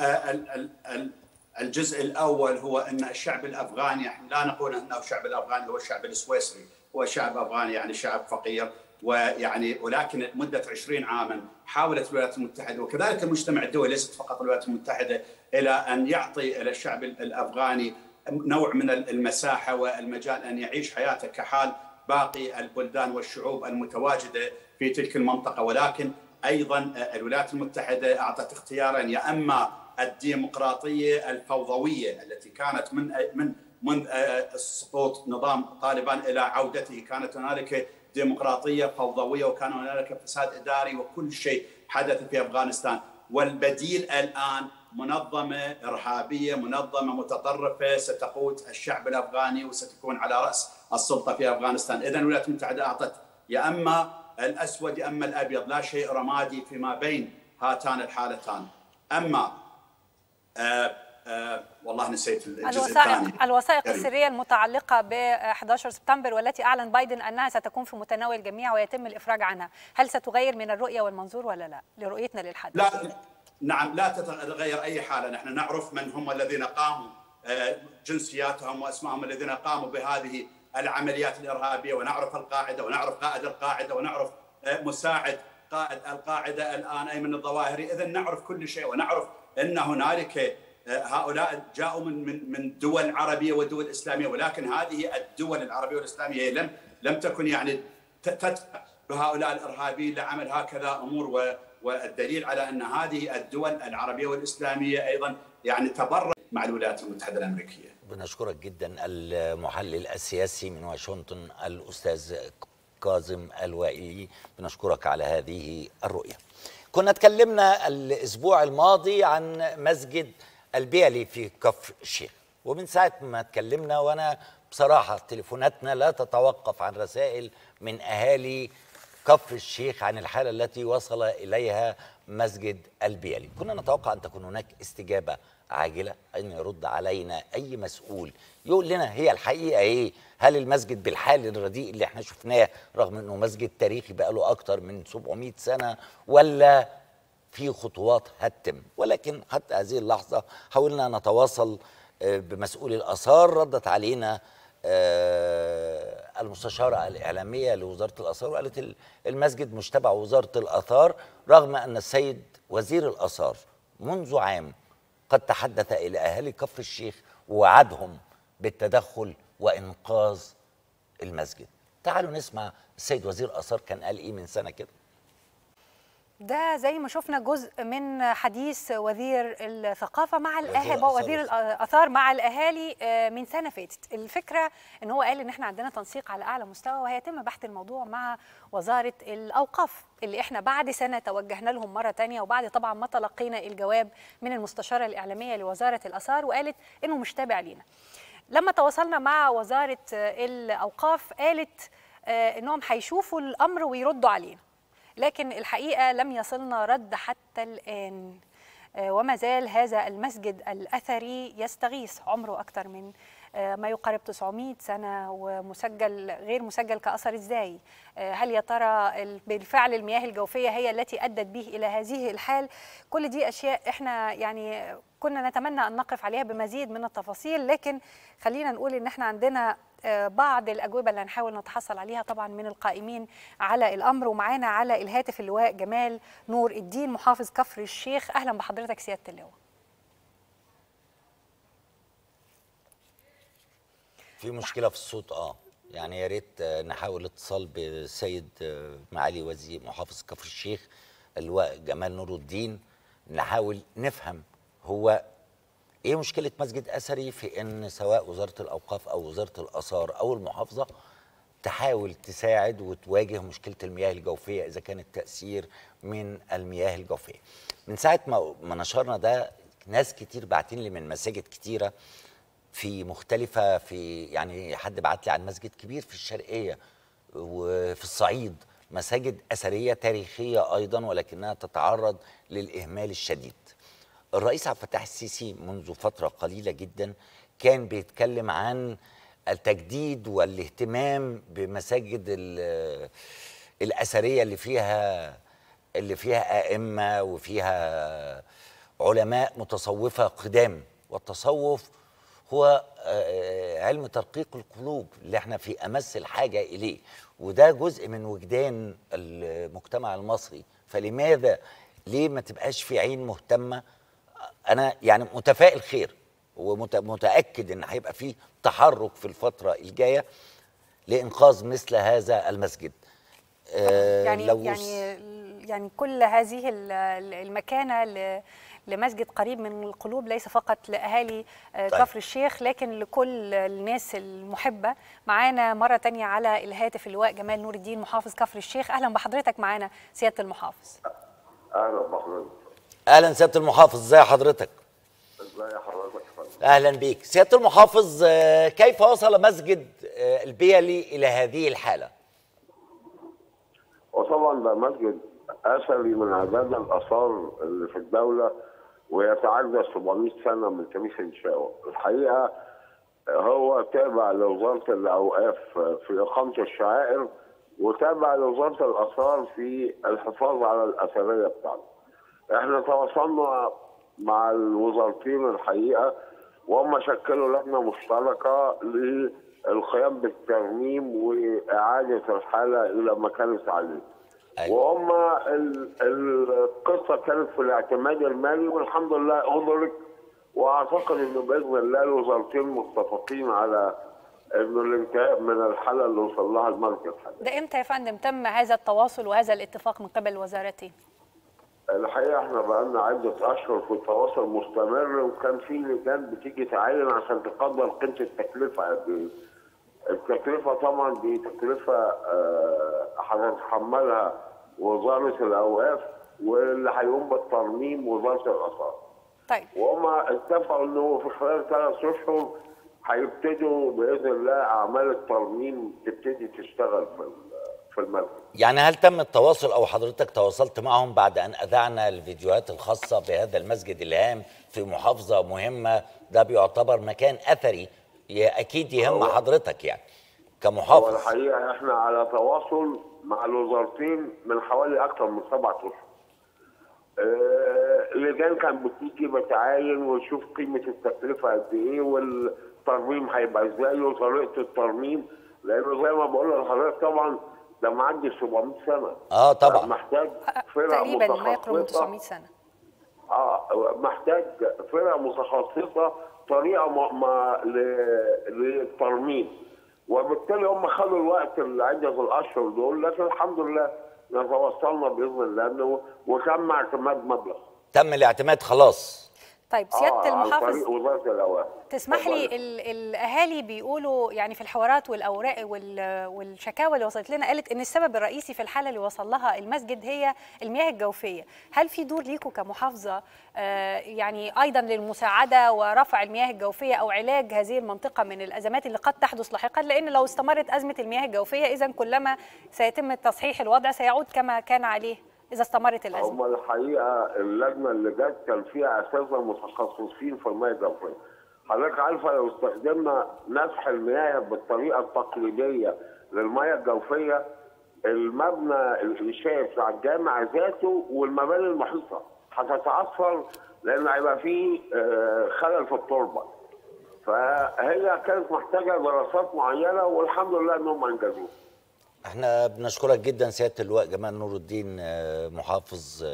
الجزء الأول هو أن الشعب الأفغاني، لا نقول أنه الشعب الأفغاني هو الشعب السويسري، هو شعب أفغاني يعني شعب فقير ويعني ولكن مدة 20 عاما حاولت الولايات المتحدة وكذلك المجتمع الدولي، ليست فقط الولايات المتحدة، إلى أن يعطي إلى الشعب الأفغاني نوع من المساحة والمجال أن يعيش حياته كحال باقي البلدان والشعوب المتواجدة في تلك المنطقة. ولكن أيضا الولايات المتحدة أعطت اختيارين، يا أما الديمقراطية الفوضوية التي كانت من سقوط نظام طالبان إلى عودته، كانت هنالك ديمقراطية فوضوية وكان هنالك فساد إداري وكل شيء حدث في أفغانستان. والبديل الآن منظمة إرهابية، منظمة متطرفة ستقود الشعب الأفغاني وستكون على رأس السلطة في أفغانستان. إذن الولايات المتحدة أعطت يا أما الأسود يا أما الأبيض، لا شيء رمادي فيما بين هاتان الحالتان. أما والله نسيت الجزء الثاني. الوثائق السرية المتعلقة ب 11 سبتمبر والتي أعلن بايدن أنها ستكون في متناول الجميع ويتم الإفراج عنها، هل ستغير من الرؤية والمنظور ولا لا لرؤيتنا للحدث؟ لا، نعم، لا تتغير أي حالة. نحن نعرف من هم الذين قاموا، جنسياتهم وأسمائهم الذين قاموا بهذه العمليات الإرهابية، ونعرف القاعدة ونعرف قائد القاعدة ونعرف مساعد قائد القاعدة الآن أيمن الظواهري. إذن نعرف كل شيء، ونعرف أن هنالك هؤلاء جاءوا من دول عربية ودول إسلامية، ولكن هذه الدول العربية والإسلامية لم تكن يعني تدفع بهؤلاء الإرهابيين لعمل هكذا أمور. والدليل على أن هذه الدول العربية والإسلامية أيضا يعني تبرع مع الولايات المتحدة الأمريكية. بنشكرك جدا المحلل السياسي من واشنطن الأستاذ كاظم الوائلي، بنشكرك على هذه الرؤية. كنا اتكلمنا الأسبوع الماضي عن مسجد البيلي في كفر الشيخ، ومن ساعة ما اتكلمنا وأنا بصراحة تليفوناتنا لا تتوقف عن رسائل من أهالي كفر الشيخ عن الحالة التي وصل إليها مسجد البيلي. كنا نتوقع أن تكون هناك استجابة عاجلة، أن يرد علينا أي مسؤول يقول لنا هي الحقيقة إيه، هل المسجد بالحال الرديء اللي احنا شفناه رغم أنه مسجد تاريخي بقاله أكتر من 700 سنة ولا في خطوات هتتم. ولكن حتى هذه اللحظة حاولنا نتواصل بمسؤول الآثار، ردت علينا المستشارة الإعلامية لوزارة الآثار وقالت المسجد مش تبع وزارة الآثار، رغم أن السيد وزير الآثار منذ عام قد تحدث إلى أهالي كفر الشيخ ووعدهم بالتدخل وإنقاذ المسجد. تعالوا نسمع السيد وزير الآثار كان قال إيه من سنة كده. ده زي ما شفنا جزء من حديث وزير الثقافة مع الأهالي، وزير الآثار مع الأهالي من سنة فاتت. الفكرة إن هو قال إن إحنا عندنا تنسيق على أعلى مستوى وهيتم بحث الموضوع مع وزارة الأوقاف اللي إحنا بعد سنة توجهنا لهم مرة تانية، وبعد طبعا ما تلقينا الجواب من المستشارة الإعلامية لوزارة الآثار وقالت إنه مش تابع لينا. لما تواصلنا مع وزارة الأوقاف قالت إنهم هيشوفوا الأمر ويردوا علينا، لكن الحقيقة لم يصلنا رد حتى الآن، وما زال هذا المسجد الأثري يستغيث، عمره أكثر من ما يقارب 900 سنة ومسجل غير مسجل كأثر إزاي؟ هل يا ترى بالفعل المياه الجوفية هي التي أدت به إلى هذه الحال؟ كل دي أشياء إحنا يعني كنا نتمنى أن نقف عليها بمزيد من التفاصيل، لكن خلينا نقول إن إحنا عندنا بعض الأجوبة اللي هنحاول نتحصل عليها طبعا من القائمين على الأمر. ومعانا على الهاتف اللواء جمال نور الدين محافظ كفر الشيخ. أهلا بحضرتك سيادة اللواء. في مشكلة في الصوت يعني يا ريت نحاول اتصال بالسيد معالي وزير محافظ كفر الشيخ اللواء جمال نور الدين، نحاول نفهم هو ايه مشكلة مسجد أثري في ان سواء وزارة الأوقاف أو وزارة الآثار أو المحافظة تحاول تساعد وتواجه مشكلة المياه الجوفية إذا كان التأثير من المياه الجوفية. من ساعة ما نشرنا ده ناس كتير باعتين لي من مساجد كتيرة في مختلفة، في يعني حد بعت لي عن مسجد كبير في الشرقية وفي الصعيد، مساجد أثرية تاريخية أيضا ولكنها تتعرض للإهمال الشديد. الرئيس عبد الفتاح السيسي منذ فترة قليلة جدا كان بيتكلم عن التجديد والاهتمام بمساجد الأثرية اللي فيها أئمة وفيها علماء متصوفة قدام، والتصوف هو علم ترقيق القلوب اللي احنا في أمس الحاجة إليه، وده جزء من وجدان المجتمع المصري. فلماذا ليه ما تبقاش في عين مهتمة؟ أنا يعني متفائل خير ومتأكد إن هيبقى في تحرك في الفترة الجاية لإنقاذ مثل هذا المسجد. يعني كل هذه المكانة لمسجد قريب من القلوب، ليس فقط لأهالي كفر الشيخ لكن لكل الناس المحبة. معانا مرة تانية على الهاتف اللواء جمال نور الدين محافظ كفر الشيخ. أهلا بحضرتك معانا سيادة المحافظ. أهلا بحضرتك. أهلا سيادة المحافظ، ازي حضرتك؟ ازي حضرتك؟ أهلا بيك سيادة المحافظ. كيف وصل مسجد البيلي إلى هذه الحالة؟ وطبعا ده مسجد اثري من عداد الاثار اللي في الدوله، ويتعدى 700 سنه من تاريخ انشائه. الحقيقه هو تابع لوزاره الاوقاف في اقامه الشعائر، وتابع لوزاره الاثار في الحفاظ على الاثريه بتاعته. احنا تواصلنا مع الوزارتين الحقيقه، وهم شكلوا لجنه مشتركه للقيام بالترميم واعاده الحاله الى ما كانت عليه. أيوة. وهم القصه كانت في الاعتماد المالي، والحمد لله أدرك، واعتقد انه باذن الله الوزارتين متفقين على انه الانتهاء من الحاله اللي وصل لها المركز. ده امتى يا فندم تم هذا التواصل وهذا الاتفاق من قبل الوزارتين؟ الحقيقه احنا بقالنا عده اشهر في تواصل مستمر، وكان في لجان بتيجي تعاين عشان تقدر قيمه التكلفه قد ايه. التكلفه طبعا دي تكلفه هتتحملها وزاره الاوقاف، واللي هيقوم بالترميم وزاره الاثار. طيب. وهم اتفقوا انه في خلال 3 اشهر هيبتدوا باذن الله اعمال الترميم تبتدي تشتغل في المسجد. يعني هل تم التواصل او حضرتك تواصلت معهم بعد ان اذعنا الفيديوهات الخاصه بهذا المسجد الهام في محافظه مهمه؟ ده بيعتبر مكان اثري اكيد يهم حضرتك يعني كمحافظ. هو الحقيقه احنا على تواصل مع الوزارتين من حوالي اكثر من 7 اشهر. اللجان كانت بتيجي بتعاين وتشوف قيمه التكلفه قد ايه، والترميم هيبقى ازاي وطريقه الترميم، لانه زي ما بقول لحضرتك طبعا ده معدي 700 سنه. طبعا محتاج فرق تقريبا ما يقرب من 900 سنه. محتاج فرق متخصصه طريقه للترميم، وبالتالي هم خدوا الوقت العدة الاشهر دول، لكن الحمد لله توصلنا باذن الله انه وتم اعتماد مبلغ. تم الاعتماد خلاص. طيب سياده المحافظ، عن طريق وزاره الاوقاف. تسمح لي الاهالي بيقولوا يعني في الحوارات والاوراق والشكاوى اللي وصلت لنا قالت ان السبب الرئيسي في الحاله اللي وصل لها المسجد هي المياه الجوفيه. هل في دور ليكم كمحافظه يعني ايضا للمساعده ورفع المياه الجوفيه او علاج هذه المنطقه من الازمات اللي قد تحدث لاحقا؟ لان لو استمرت ازمه المياه الجوفيه اذا كلما سيتم تصحيح الوضع سيعود كما كان عليه إذا استمرت الأزمة. هم الحقيقة اللجنة اللي جت كان فيها أساتذة متخصصين في المياه الجوفية. حضرتك عارفة لو استخدمنا نسح المياه بالطريقة التقليدية للمياه الجوفية، المبنى الإنشائي بتاع الجامع ذاته والمباني المحيطة هتتأثر، لأن هيبقى فيه خلل في التربة. فهي كانت محتاجة دراسات معينة، والحمد لله إنهم أنجزوها. احنا بنشكرك جدا سياده اللواء جمال نور الدين محافظ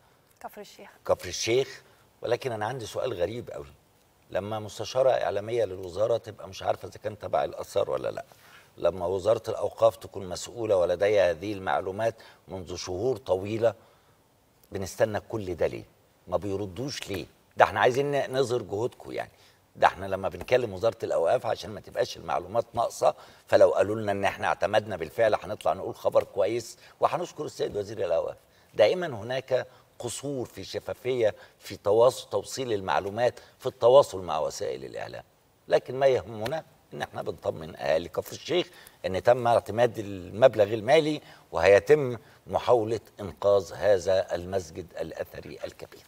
كفر الشيخ. ولكن انا عندي سؤال غريب قوي. لما مستشاره اعلاميه للوزاره تبقى مش عارفه اذا كان تبع الاثار ولا لا، لما وزاره الاوقاف تكون مسؤوله ولديها هذه المعلومات منذ شهور طويله، بنستنى كل ده ليه؟ ما بيردوش ليه؟ ده احنا عايزين نظهر جهودكم يعني. ده احنا لما بنكلم وزاره الاوقاف عشان ما تبقاش المعلومات ناقصه، فلو قالوا لنا ان احنا اعتمدنا بالفعل هنطلع نقول خبر كويس وهنشكر السيد وزير الاوقاف. دائما هناك قصور في شفافيه في توصيل المعلومات في التواصل مع وسائل الاعلام. لكن ما يهمنا ان احنا بنطمن اهالي كفر الشيخ ان تم اعتماد المبلغ المالي وهيتم محاوله انقاذ هذا المسجد الاثري الكبير.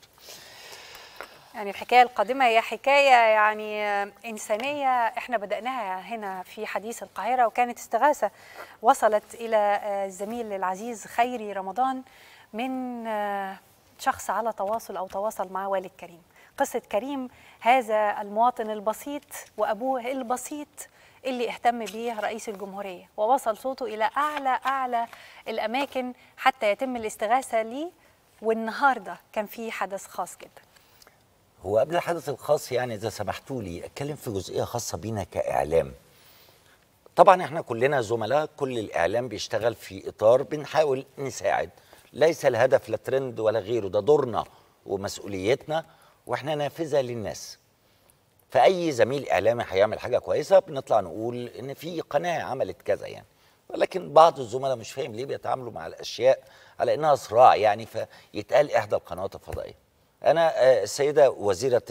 يعني الحكاية القادمة هي حكاية يعني إنسانية احنا بدأناها هنا في حديث القاهرة، وكانت استغاثة وصلت إلى الزميل العزيز خيري رمضان من شخص على تواصل أو تواصل مع والد كريم. قصة كريم هذا المواطن البسيط وأبوه البسيط اللي اهتم بيه رئيس الجمهورية ووصل صوته إلى أعلى الأماكن حتى يتم الاستغاثة ليه. والنهاردة كان في حدث خاص جدا. هو قبل الحدث الخاص يعني إذا سمحتوا لي أتكلم في جزئية خاصة بينا كإعلام. طبعا احنا كلنا زملاء، كل الإعلام بيشتغل في إطار بنحاول نساعد، ليس الهدف لا ترند ولا غيره، ده دورنا ومسؤوليتنا واحنا نافذة للناس. فأي زميل إعلامي هيعمل حاجة كويسة بنطلع نقول إن في قناة عملت كذا يعني، ولكن بعض الزملاء مش فاهم ليه بيتعاملوا مع الأشياء على إنها صراع يعني، فيتقال إحدى القنوات الفضائية. أنا السيدة وزيرة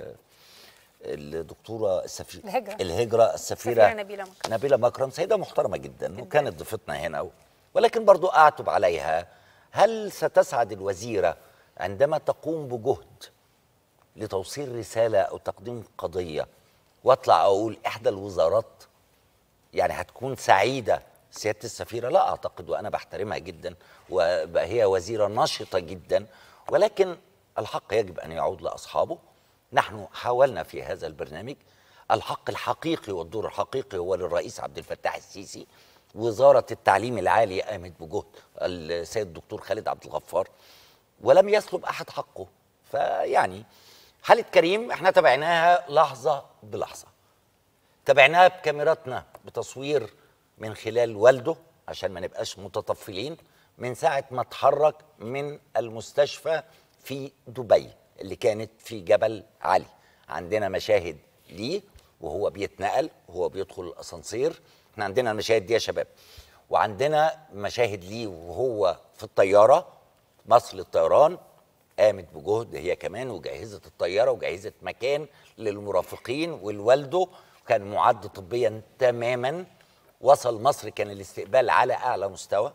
الدكتورة الهجرة السفيرة نبيلة مكرم سيدة محترمة جدا وكانت ضيفتنا هنا، ولكن برضو أعتب عليها. هل ستسعد الوزيرة عندما تقوم بجهد لتوصيل رسالة أو تقديم قضية واطلع أقول إحدى الوزارات يعني هتكون سعيدة سيادة السفيرة؟ لا أعتقد، وأنا بحترمها جدا وهي وزيرة نشطة جدا، ولكن الحق يجب أن يعود لأصحابه. نحن حاولنا في هذا البرنامج، الحق الحقيقي والدور الحقيقي هو للرئيس عبد الفتاح السيسي. وزارة التعليم العالي قامت بجهد السيد الدكتور خالد عبد الغفار ولم يسلب أحد حقه. فيعني حالة كريم احنا تابعناها لحظة بلحظة، تابعناها بكاميراتنا بتصوير من خلال والده عشان ما نبقاش متطفلين، من ساعة ما اتحرك من المستشفى في دبي اللي كانت في جبل علي. عندنا مشاهد ليه وهو بيتنقل وهو بيدخل الأسانسير، احنا عندنا المشاهد دي يا شباب، وعندنا مشاهد ليه وهو في الطيارة. مصر للطيران قامت بجهد هي كمان وجهزت الطيارة وجهزت مكان للمرافقين، والوالده كان معد طبيا تماما. وصل مصر كان الاستقبال على أعلى مستوى،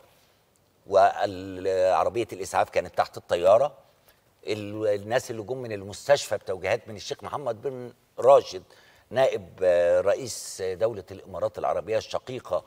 وعربية الإسعاف كانت تحت الطيارة. الناس اللي جم من المستشفى بتوجيهات من الشيخ محمد بن راشد نائب رئيس دولة الإمارات العربية الشقيقة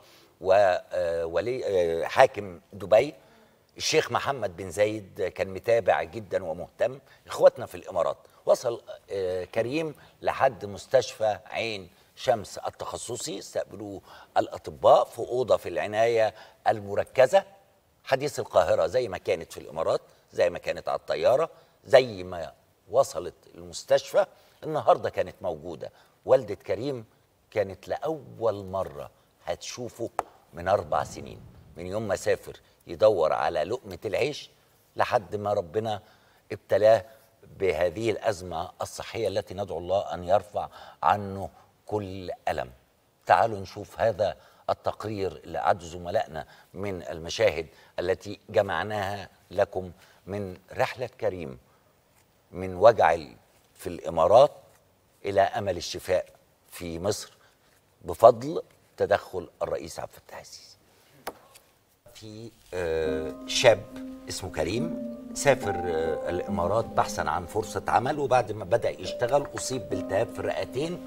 وولي حاكم دبي، الشيخ محمد بن زايد كان متابع جدا ومهتم. اخواتنا في الامارات وصل كريم لحد مستشفى عين شمس التخصصي، استقبلوه الاطباء في اوضه في العنايه المركزه حديث القاهره زي ما كانت في الامارات، زي ما كانت على الطياره، زي ما وصلت المستشفى. النهارده كانت موجوده والده كريم، كانت لاول مره هتشوفه من 4 سنين، من يوم ما سافر يدور على لقمة العيش لحد ما ربنا ابتلاه بهذه الأزمة الصحية التي ندعو الله أن يرفع عنه كل ألم. تعالوا نشوف هذا التقرير اللي أعد زملائنا من المشاهد التي جمعناها لكم من رحلة كريم من وجع في الإمارات إلى أمل الشفاء في مصر بفضل تدخل الرئيس عبد الفتاح السيسي. في شاب اسمه كريم سافر الإمارات بحثا عن فرصة عمل، وبعد ما بدأ يشتغل أصيب بالتهاب في الرئتين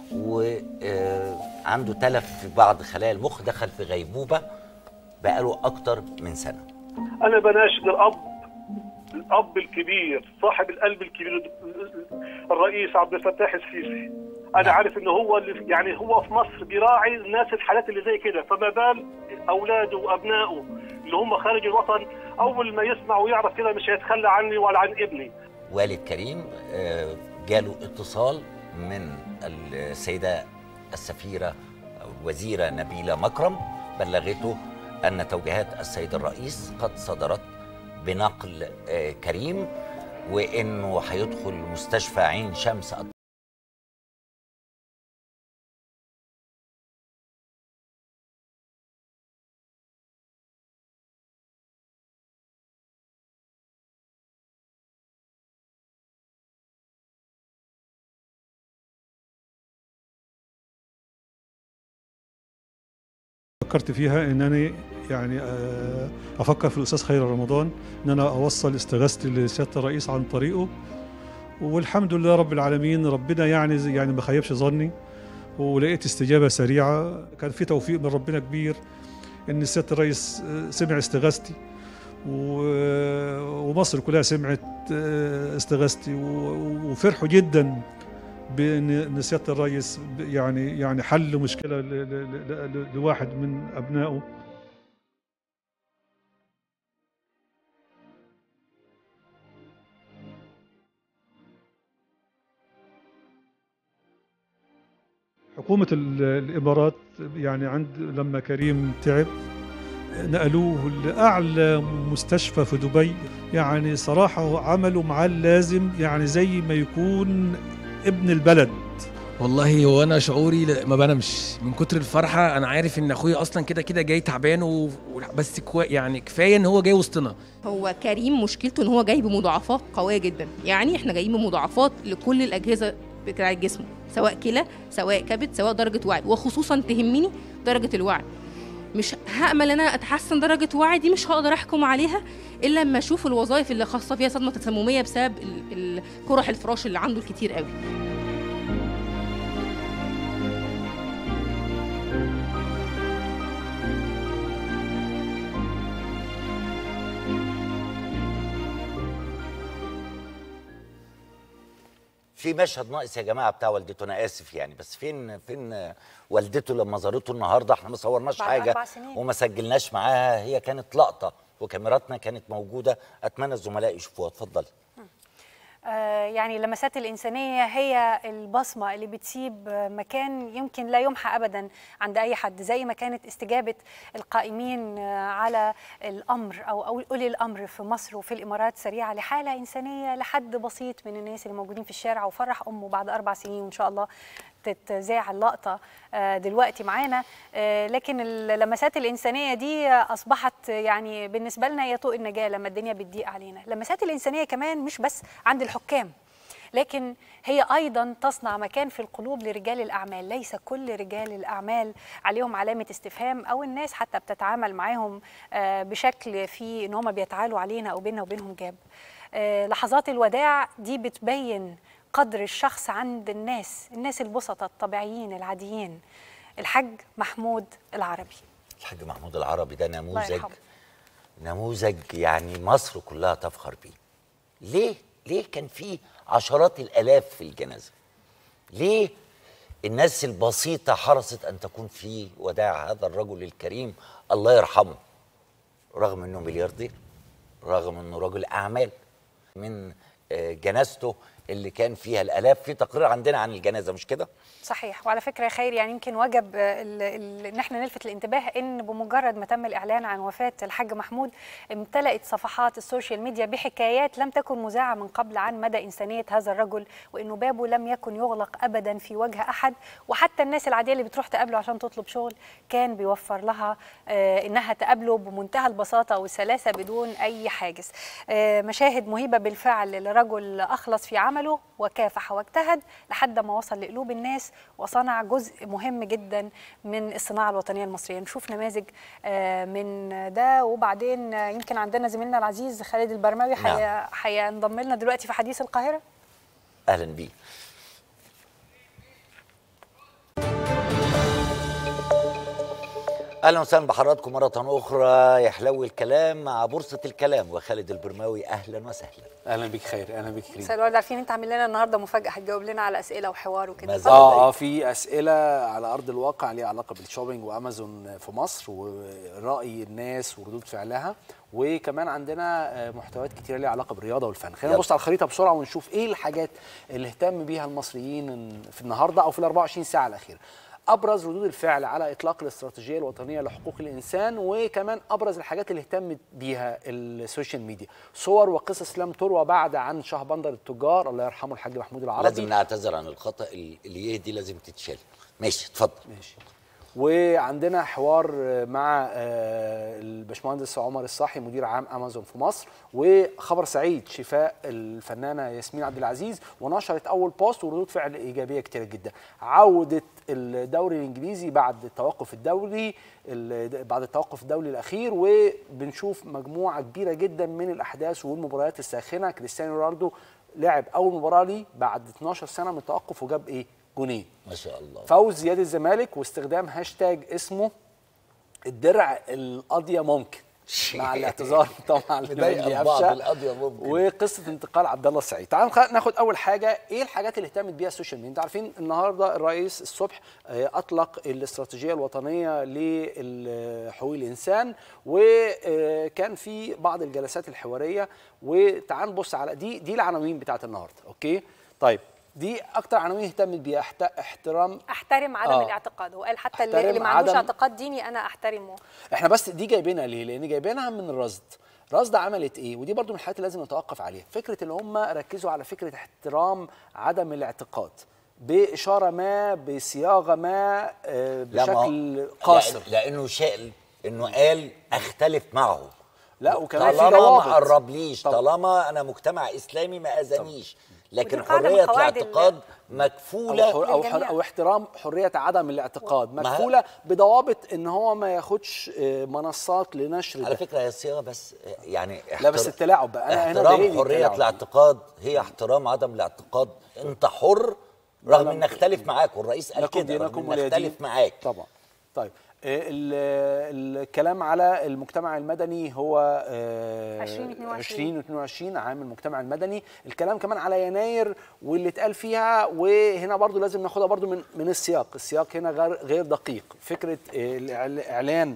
وعنده تلف في بعض خلايا المخ، دخل في غيبوبة بقاله أكتر من سنة. أنا بناشد الأب الكبير صاحب القلب الكبير الرئيس عبد الفتاح السيسي. أنا عارف إنه هو اللي يعني هو في مصر بيراعي الناس الحالات اللي زي كده، فما بال أولاده وأبنائه اللي هم خارج الوطن أول ما يسمع ويعرف كده مش هيتخلى عني ولا عن ابني. والد كريم جاله اتصال من السيدة السفيرة الوزيرة نبيلة مكرم، بلغته أن توجيهات السيد الرئيس قد صدرت بنقل كريم وإنه هيدخل مستشفى عين شمس. فكرت فيها ان انا يعني افكر في الاستاذ خيري رمضان ان انا اوصل استغاثتي لسياده الرئيس عن طريقه، والحمد لله رب العالمين ربنا يعني ما خيبش ظني ولقيت استجابه سريعه. كان في توفيق من ربنا كبير ان سياده الرئيس سمع استغاثتي ومصر كلها سمعت استغاثتي وفرحوا جدا بان سياده الرئيس يعني حل مشكله لواحد من ابنائه. حكومة الإمارات يعني لما كريم تعب نقلوه لأعلى مستشفى في دبي، يعني صراحة عملوا معاه اللازم، يعني زي ما يكون ابن البلد. والله هو أنا شعوري ما بنامش من كتر الفرحة. أنا عارف إن أخويا أصلا كده جاي تعبان بس يعني كفاية إن هو جاي وسطنا. هو كريم مشكلته إن هو جاي بمضاعفات قوية جدا، يعني إحنا جايين بمضاعفات لكل الأجهزة بتاع الجسم، سواء كلى سواء كبد سواء درجة وعي، وخصوصا تهمني درجة الوعي. مش هأمل أنا أتحسن درجة وعي دي، مش هقدر أحكم عليها إلا لما أشوف الوظائف اللي خاصة فيها صدمة تسممية بسبب قرح الفراش اللي عنده الكتير قوي. في مشهد ناقص يا جماعه بتاع والدته، انا اسف يعني، بس فين والدته لما زارته النهارده؟ احنا ما صورناش حاجه وما سجلناش معاها، هي كانت لقطه وكاميراتنا كانت موجوده، اتمنى الزملاء يشوفوها. اتفضلي. يعني اللمسات الإنسانية هي البصمة اللي بتسيب مكان يمكن لا يمحى أبدا عند أي حد، زي ما كانت استجابة القائمين على الأمر أو أولي الأمر في مصر وفي الإمارات سريعة لحالة إنسانية لحد بسيط من الناس اللي موجودين في الشارع، وفرح أمه بعد 4 سنين وإن شاء الله تتذاع اللقطة دلوقتي معانا. لكن اللمسات الإنسانية دي أصبحت يعني بالنسبة لنا هي طوق النجاة لما الدنيا بتضيق علينا. اللمسات الإنسانية كمان مش بس عند الحكام، لكن هي أيضا تصنع مكان في القلوب لرجال الأعمال. ليس كل رجال الأعمال عليهم علامة استفهام، أو الناس حتى بتتعامل معاهم بشكل في إن هم بيتعالوا علينا أو بيننا وبينهم جاب. لحظات الوداع دي بتبين قدر الشخص عند الناس البسطة الطبيعيين العاديين. الحاج محمود العربي. الحاج محمود العربي ده نموذج يعني مصر كلها تفخر بيه. ليه كان في عشرات الآلاف في الجنازة؟ ليه الناس البسيطة حرصت أن تكون في وداع هذا الرجل الكريم الله يرحمه، رغم أنه ملياردير، رغم أنه رجل أعمال؟ من جنازته اللي كان فيها الآلاف، في تقرير عندنا عن الجنازة مش كده؟ صحيح. وعلى فكرة يا خير يعني يمكن وجب ان احنا نلفت الانتباه ان بمجرد ما تم الإعلان عن وفاة الحاج محمود امتلأت صفحات السوشيال ميديا بحكايات لم تكن مذاعة من قبل عن مدى إنسانية هذا الرجل، وإنه بابه لم يكن يغلق أبدا في وجه أحد، وحتى الناس العادية اللي بتروح تقابله عشان تطلب شغل كان بيوفر لها إنها تقابله بمنتهى البساطة والسلاسة بدون أي حاجز. مشاهد مهيبة بالفعل لرجل أخلص في عمله وكافح واجتهد لحد ما وصل لقلوب الناس وصنع جزء مهم جدا من الصناعة الوطنية المصرية. نشوف نماذج من ده، وبعدين يمكن عندنا زميلنا العزيز خالد البرماوي هينضم لنا دلوقتي في حديث القاهرة. أهلا بيه. اهلا وسهلا بحضراتكم مره اخرى. يحلو الكلام مع بورصه الكلام وخالد البرماوي. اهلا وسهلا. اهلا بيك خير. اهلا بيك كريم. سلوى، عارفين انت عامل لنا النهارده مفاجاه، هتجاوب لنا على اسئله وحوار وكده. في اسئله على ارض الواقع ليها علاقه بالشوبينج وامازون في مصر وراي الناس وردود فعلها، وكمان عندنا محتويات كتيره ليها علاقه بالرياضه والفن. خلينا نبص على الخريطه بسرعه ونشوف ايه الحاجات اللي اهتم بيها المصريين في النهارده او في ال 24 ساعه الاخيره. ابرز ردود الفعل على اطلاق الاستراتيجيه الوطنيه لحقوق الانسان، وكمان ابرز الحاجات اللي اهتمت بيها السوشيال ميديا. صور وقصص لم تروى بعد عن شهبندر التجار الله يرحمه الحاج محمود العربي. لازم نعتذر عن الخطا، اللي يهدي لازم تتشال. ماشي اتفضل. ماشي. وعندنا حوار مع الباشمهندس عمر الصاحي مدير عام امازون في مصر، وخبر سعيد شفاء الفنانه ياسمين عبد العزيز، ونشرت اول بوست وردود فعل ايجابيه كتير جدا. عوده الدوري الانجليزي بعد التوقف الدولي الاخير، وبنشوف مجموعه كبيره جدا من الاحداث والمباريات الساخنه. كريستيانو رونالدو لعب اول مباراه ليه بعد 12 سنه من التوقف وجاب ايه؟ جونين ما شاء الله. فوز زياد الزمالك، واستخدام هاشتاج اسمه الدرع القاضيه ممكن. مع الاعتذار طبعا لمجدي بعض قفشه القضيه ممكن. وقصه انتقال عبد الله السعيد. تعالوا ناخد اول حاجه، ايه الحاجات اللي اهتمت بيها السوشيال ميديا؟ انتوا عارفين النهارده الرئيس الصبح اطلق الاستراتيجيه الوطنيه لحقوق الانسان، وكان في بعض الجلسات الحواريه. وتعالوا نبص على دي العناوين بتاعت النهارده. اوكي طيب، دي اكتر عناوين اهتمت بيها. احترم عدم الاعتقاد. هو قال حتى اللي ما عندوش اعتقاد ديني انا احترمه. احنا بس دي جايبينها ليه؟ لان جايبينها من الرصد. رصد عملت ايه؟ ودي برضو من الحاجات اللي لازم نتوقف عليها. فكره اللي هم ركزوا على فكره احترام عدم الاعتقاد باشاره ما، بصياغه ما، بشكل قاصر. لانه شاء انه قال اختلف معه. لا وكمان في طالما ضوابط ما قربليش، طالما انا مجتمع اسلامي ما اذانيش، لكن ودي قاعدة من حريه قواعد الاعتقاد مكفوله أو احترام حريه عدم الاعتقاد مكفوله بضوابط ان هو ما ياخدش منصات لنشر على فكره هي صيغه بس يعني لا بس التلاعب بقى. انا هنا احترام حريه الاعتقاد هي احترام عدم الاعتقاد. انت حر رغم ان نختلف معاك، والرئيس قال كده رغم ان نختلف معاك طبعا. طيب الكلام على المجتمع المدني هو 2022 عام المجتمع المدني. الكلام كمان على يناير واللي اتقال فيها، وهنا برضو لازم ناخدها برضو من السياق هنا غير دقيق. فكرة الإعلان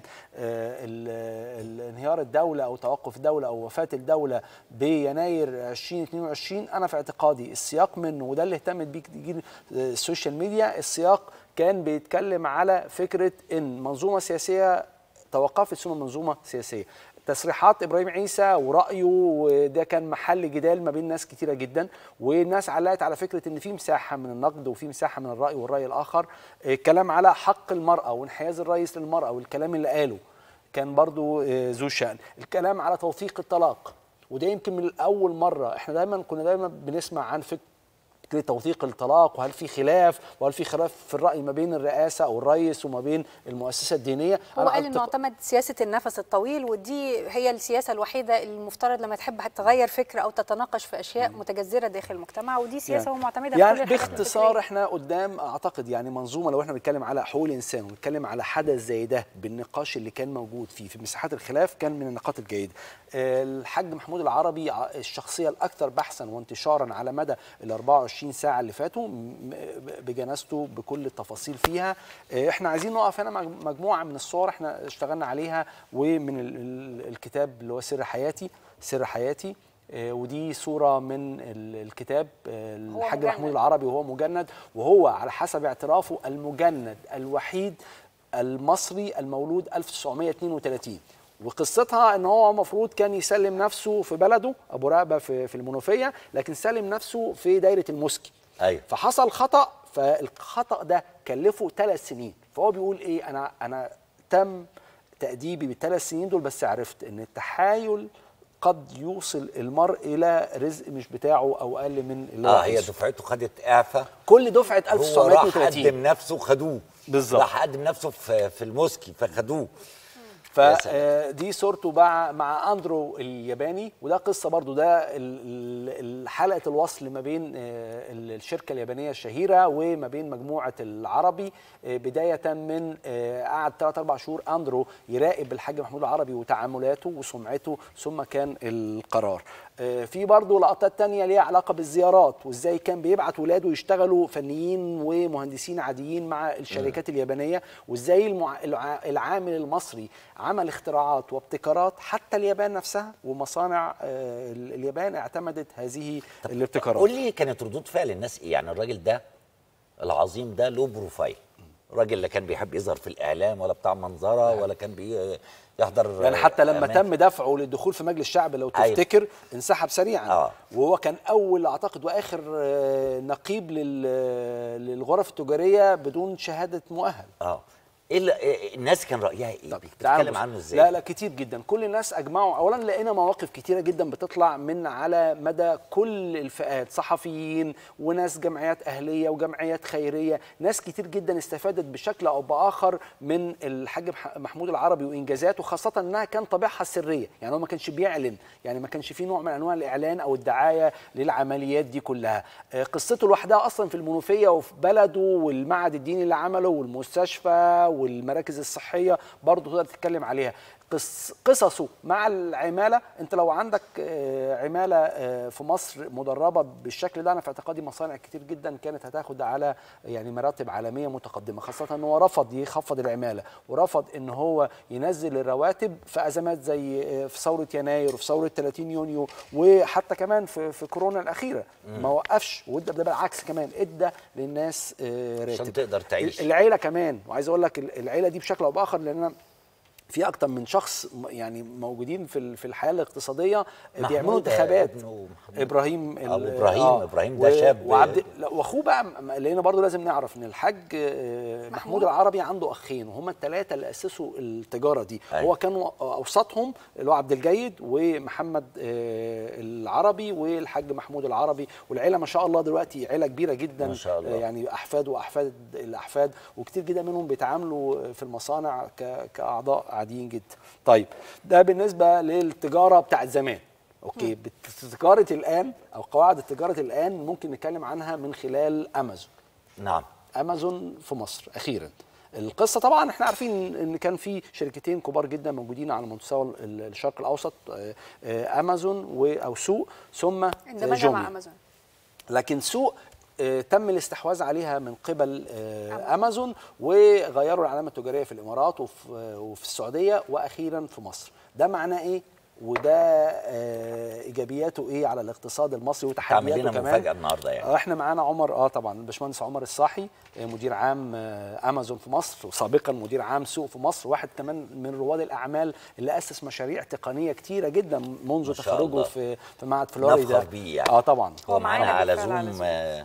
انهيار الدولة أو توقف الدولة أو وفاة الدولة بيناير 2022، أنا في اعتقادي السياق منه، وده اللي اهتمت بيه السوشيال ميديا، السياق كان بيتكلم على فكرة إن منظومة سياسية توقفت ثم منظومة سياسية. تصريحات إبراهيم عيسى ورأيه، وده كان محل جدال ما بين ناس كتيرة جدا، والناس علقت على فكرة إن في مساحة من النقد وفي مساحة من الرأي والرأي الآخر. الكلام على حق المرأة وانحياز الرئيس للمرأة والكلام اللي قاله كان برضو ذو شأن. الكلام على توثيق الطلاق، وده يمكن من أول مرة. احنا كنا دايما بنسمع عن فكرة توثيق الطلاق، وهل في خلاف في الرأي ما بين الرئاسة أو الرئيس وما بين المؤسسة الدينية. هو قال إنه اعتمد سياسة النفس الطويل، ودي هي السياسة الوحيدة المفترض لما تحب تغير فكرة أو تتناقش في أشياء متجذرة داخل المجتمع، ودي سياسة هو معتمدة يعني في كل باختصار احنا قدام أعتقد يعني منظومة. لو احنا بنتكلم على حقوق الإنسان ونتكلم على حدث زي ده بالنقاش اللي كان موجود في مساحات الخلاف، كان من النقاط الجيدة. الحاج محمود العربي الشخصية الأكثر بحثا وانتشارا على مدى ال 24 ساعة اللي فاتوا بجنازته بكل التفاصيل فيها. احنا عايزين نقف هنا مجموعة من الصور احنا اشتغلنا عليها، ومن الكتاب اللي هو سر حياتي. ودي صورة من الكتاب الحاج محمود العربي وهو مجند، وهو على حسب اعترافه المجند الوحيد المصري المولود 1932. وقصتها ان هو المفروض كان يسلم نفسه في بلده ابو رقبه في المنوفيه، لكن سلم نفسه في دايره المسكي. ايوه. فحصل خطا، فالخطا ده كلفه 3 سنين. فهو بيقول ايه؟ انا تم تاديبي بال3 سنين دول، بس عرفت ان التحايل قد يوصل المرء الى رزق مش بتاعه او اقل من اللي هو هي دفعته خدت اعفاء. كل دفعه 1930 هو راح قدم نفسه خدوه. بالظبط. راح قدم نفسه في المسكي فخدوه. فدي صورته مع اندرو الياباني، وده قصه برضو. ده حلقه الوصل ما بين الشركه اليابانيه الشهيره وما بين مجموعه العربي، بدايه من قعد 3-4 شهور اندرو يراقب الحاج محمود العربي وتعاملاته وسمعته، ثم كان القرار. في برضو لقطات تانية ليها علاقه بالزيارات، وازاي كان بيبعت ولاده يشتغلوا فنيين ومهندسين عاديين مع الشركات اليابانيه، وازاي العامل المصري عمل اختراعات وابتكارات حتى اليابان نفسها، ومصانع اليابان اعتمدت هذه الابتكارات. قول لي كانت ردود فعل الناس ايه؟ يعني الراجل ده العظيم ده له بروفايل، راجل لا كان بيحب يظهر في الاعلام ولا بتاع منظره ولا كان يحضر، يعني حتى لما تم دفعه للدخول في مجلس الشعب لو تفتكر انسحب سريعا. وهو كان اول اعتقد واخر نقيب للغرف التجاريه بدون شهاده مؤهل. الناس كان رايها ايه؟ بتتكلم عنه ازاي؟ لا كتير جدا. كل الناس اجمعوا. اولا لقينا مواقف كتيره جدا بتطلع من على مدى كل الفئات، صحفيين وناس جمعيات اهليه وجمعيات خيريه، ناس كتير جدا استفادت بشكل او باخر من الحاج محمود العربي وانجازاته، خاصه انها كان طبيعها سريه، يعني هو ما كانش بيعلن، يعني ما كانش فيه نوع من انواع الاعلان او الدعايه للعمليات دي كلها. قصته لوحدها اصلا في المنوفيه وفي بلده، والمعهد الديني اللي عمله والمستشفى والمراكز الصحيه برضه تقدر تتكلم عليها. قصصه مع العماله. انت لو عندك عماله في مصر مدربه بالشكل ده، انا في اعتقادي مصانع كتير جدا كانت هتاخد على يعني مراتب عالميه متقدمه، خاصه ان هو رفض يخفض العماله ورفض ان هو ينزل الرواتب في ازمات زي في ثوره يناير وفي ثوره 30 يونيو وحتى كمان في كورونا الاخيره. ما وقفش، وادى بالعكس كمان ادى للناس راتب عشان تقدر تعيش. العيله كمان، وعايز اقول لك العيله دي بشكل او باخر، لان في اكتر من شخص يعني موجودين في الحياه الاقتصاديه بيعملوا انتخابات. ابراهيم ابراهيم ده شاب واخوه بقى، لان برضه لازم نعرف ان الحاج محمود العربي عنده اخين وهم الثلاثه اللي اسسوا التجاره دي. هو كانوا اوسطهم اللي هو عبد الجيد ومحمد العربي والحاج محمود العربي، والعيله ما شاء الله دلوقتي عيله كبيره جدا ما شاء الله. يعني احفاد واحفاد الاحفاد، وكتير جدا منهم بيتعاملوا في المصانع كاعضاء عاديين جدا. طيب ده بالنسبه للتجاره بتاعت زمان. اوكي، تجاره الان او قواعد التجاره الان ممكن نتكلم عنها من خلال امازون. نعم، امازون في مصر اخيرا. القصه طبعا احنا عارفين ان كان في شركتين كبار جدا موجودين على مستوى الشرق الاوسط، امازون او سوق، ثم جوميا. لكن سوق تم الاستحواذ عليها من قبل امازون، وغيروا العلامه التجاريه في الامارات وفي السعوديه واخيرا في مصر. ده معناه ايه؟ وده ايجابياته ايه على الاقتصاد المصري وتحدياته كمان؟ تعمل لنا مفاجاه النهارده يعني. احنا معانا عمر طبعا الباشمهندس عمر الصاحي، مدير عام امازون في مصر وسابقا مدير عام سوق في مصر، واحد كمان من رواد الاعمال اللي اسس مشاريع تقنيه كتيره جدا منذ تخرجه في معهد فلوريدا. نفخر بيه يعني. طبعا هو معانا على زوم.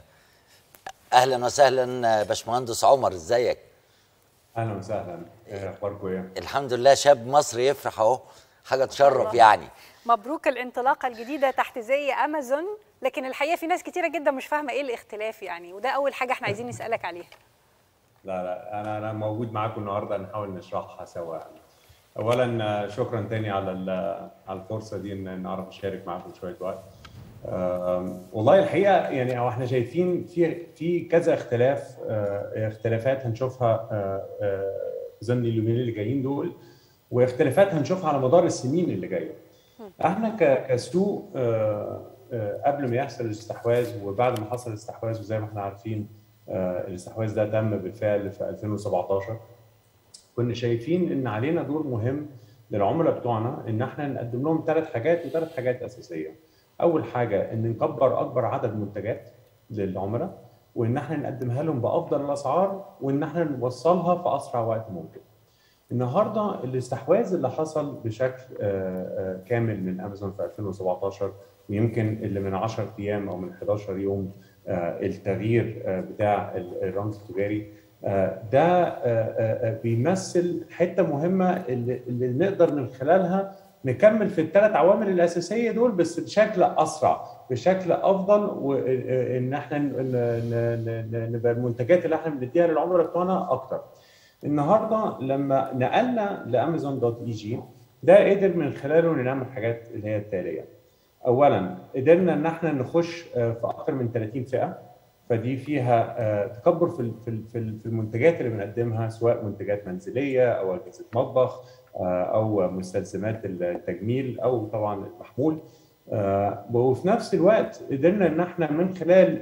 اهلا وسهلا باشمهندس عمر، ازيك؟ اهلا وسهلا، اخباركم ايه؟ الحمد لله، شاب مصري يفرح اهو، حاجه تشرف يعني. مبروك الانطلاقه الجديده تحت زي امازون، لكن الحقيقه في ناس كتيره جدا مش فاهمه ايه الاختلاف يعني، وده اول حاجه احنا عايزين نسالك عليها. لا انا موجود معاكم النهارده نحاول نشرحها سوا. اولا شكرا تاني على الفرصه دي ان نعرف نشارك معاكم شويه وقت. والله الحقيقه يعني احنا شايفين في كذا اختلافات هنشوفها في ظل اليومين اللي جايين دول، واختلافات هنشوفها على مدار السنين اللي جايه. احنا كسوق قبل ما يحصل الاستحواذ وبعد ما حصل الاستحواذ، وزي ما احنا عارفين الاستحواذ ده تم بالفعل في 2017، كنا شايفين ان علينا دور مهم للعملاء بتوعنا ان احنا نقدم لهم ثلاث حاجات اساسيه. اول حاجه ان نكبر اكبر عدد منتجات للعملاء، وان احنا نقدمها لهم بافضل الاسعار، وان احنا نوصلها في اسرع وقت ممكن. النهارده الاستحواذ اللي حصل بشكل كامل من امازون في 2017، ويمكن اللي من 10 ايام او من 11 يوم التغيير بتاع الرمز التجاري ده بيمثل حته مهمه اللي نقدر من خلالها نكمل في الثلاث عوامل الاساسيه دول، بس بشكل اسرع، بشكل افضل، وان احنا نبقى المنتجات اللي احنا بنديها للعملاء بتوعنا اكتر. النهارده لما نقلنا لامازون.eg ده قدر من خلاله نعمل حاجات اللي هي التاليه. اولا قدرنا ان احنا نخش في اكثر من 30 فئه، فدي فيها تكبر في المنتجات اللي بنقدمها، سواء منتجات منزليه او اجهزه مطبخ او مستلزمات التجميل او طبعا المحمول. وفي نفس الوقت قدرنا ان احنا من خلال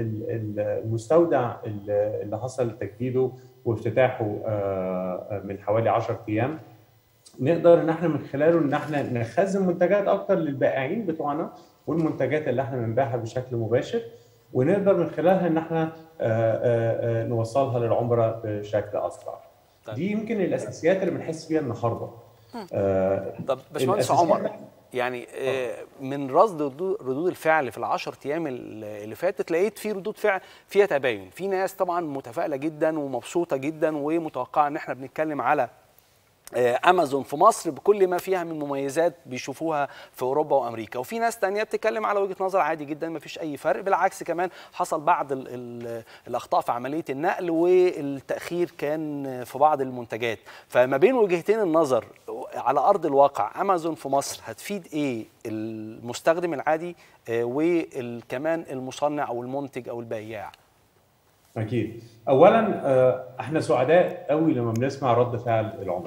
المستودع اللي حصل تجديده وافتتاحه من حوالي 10 ايام، نقدر ان احنا من خلاله ان احنا نخزن منتجات اكتر للبائعين بتوعنا والمنتجات اللي احنا بنبيعها بشكل مباشر، ونقدر من خلالها ان احنا نوصلها للعملاء بشكل اسرع. دي يمكن الاساسيات اللي بنحس بيها النهارده. طب باشمهندس عمر، يعني من رصد ردود الفعل في ال10 ايام اللي فاتت، لقيت في ردود فعل فيها تباين. في ناس طبعا متفائله جدا ومبسوطه جدا ومتوقعه ان احنا بنتكلم على امازون في مصر بكل ما فيها من مميزات بيشوفوها في اوروبا وامريكا، وفي ناس تانية بتتكلم على وجهة نظر عادي جدا ما فيش اي فرق، بالعكس كمان حصل بعض الاخطاء في عملية النقل والتأخير كان في بعض المنتجات. فما بين وجهتين النظر على ارض الواقع، امازون في مصر هتفيد ايه المستخدم العادي وكمان المصنع او المنتج او البياع؟ اكيد. اولا احنا سعداء قوي لما بنسمع رد فعل العملاء،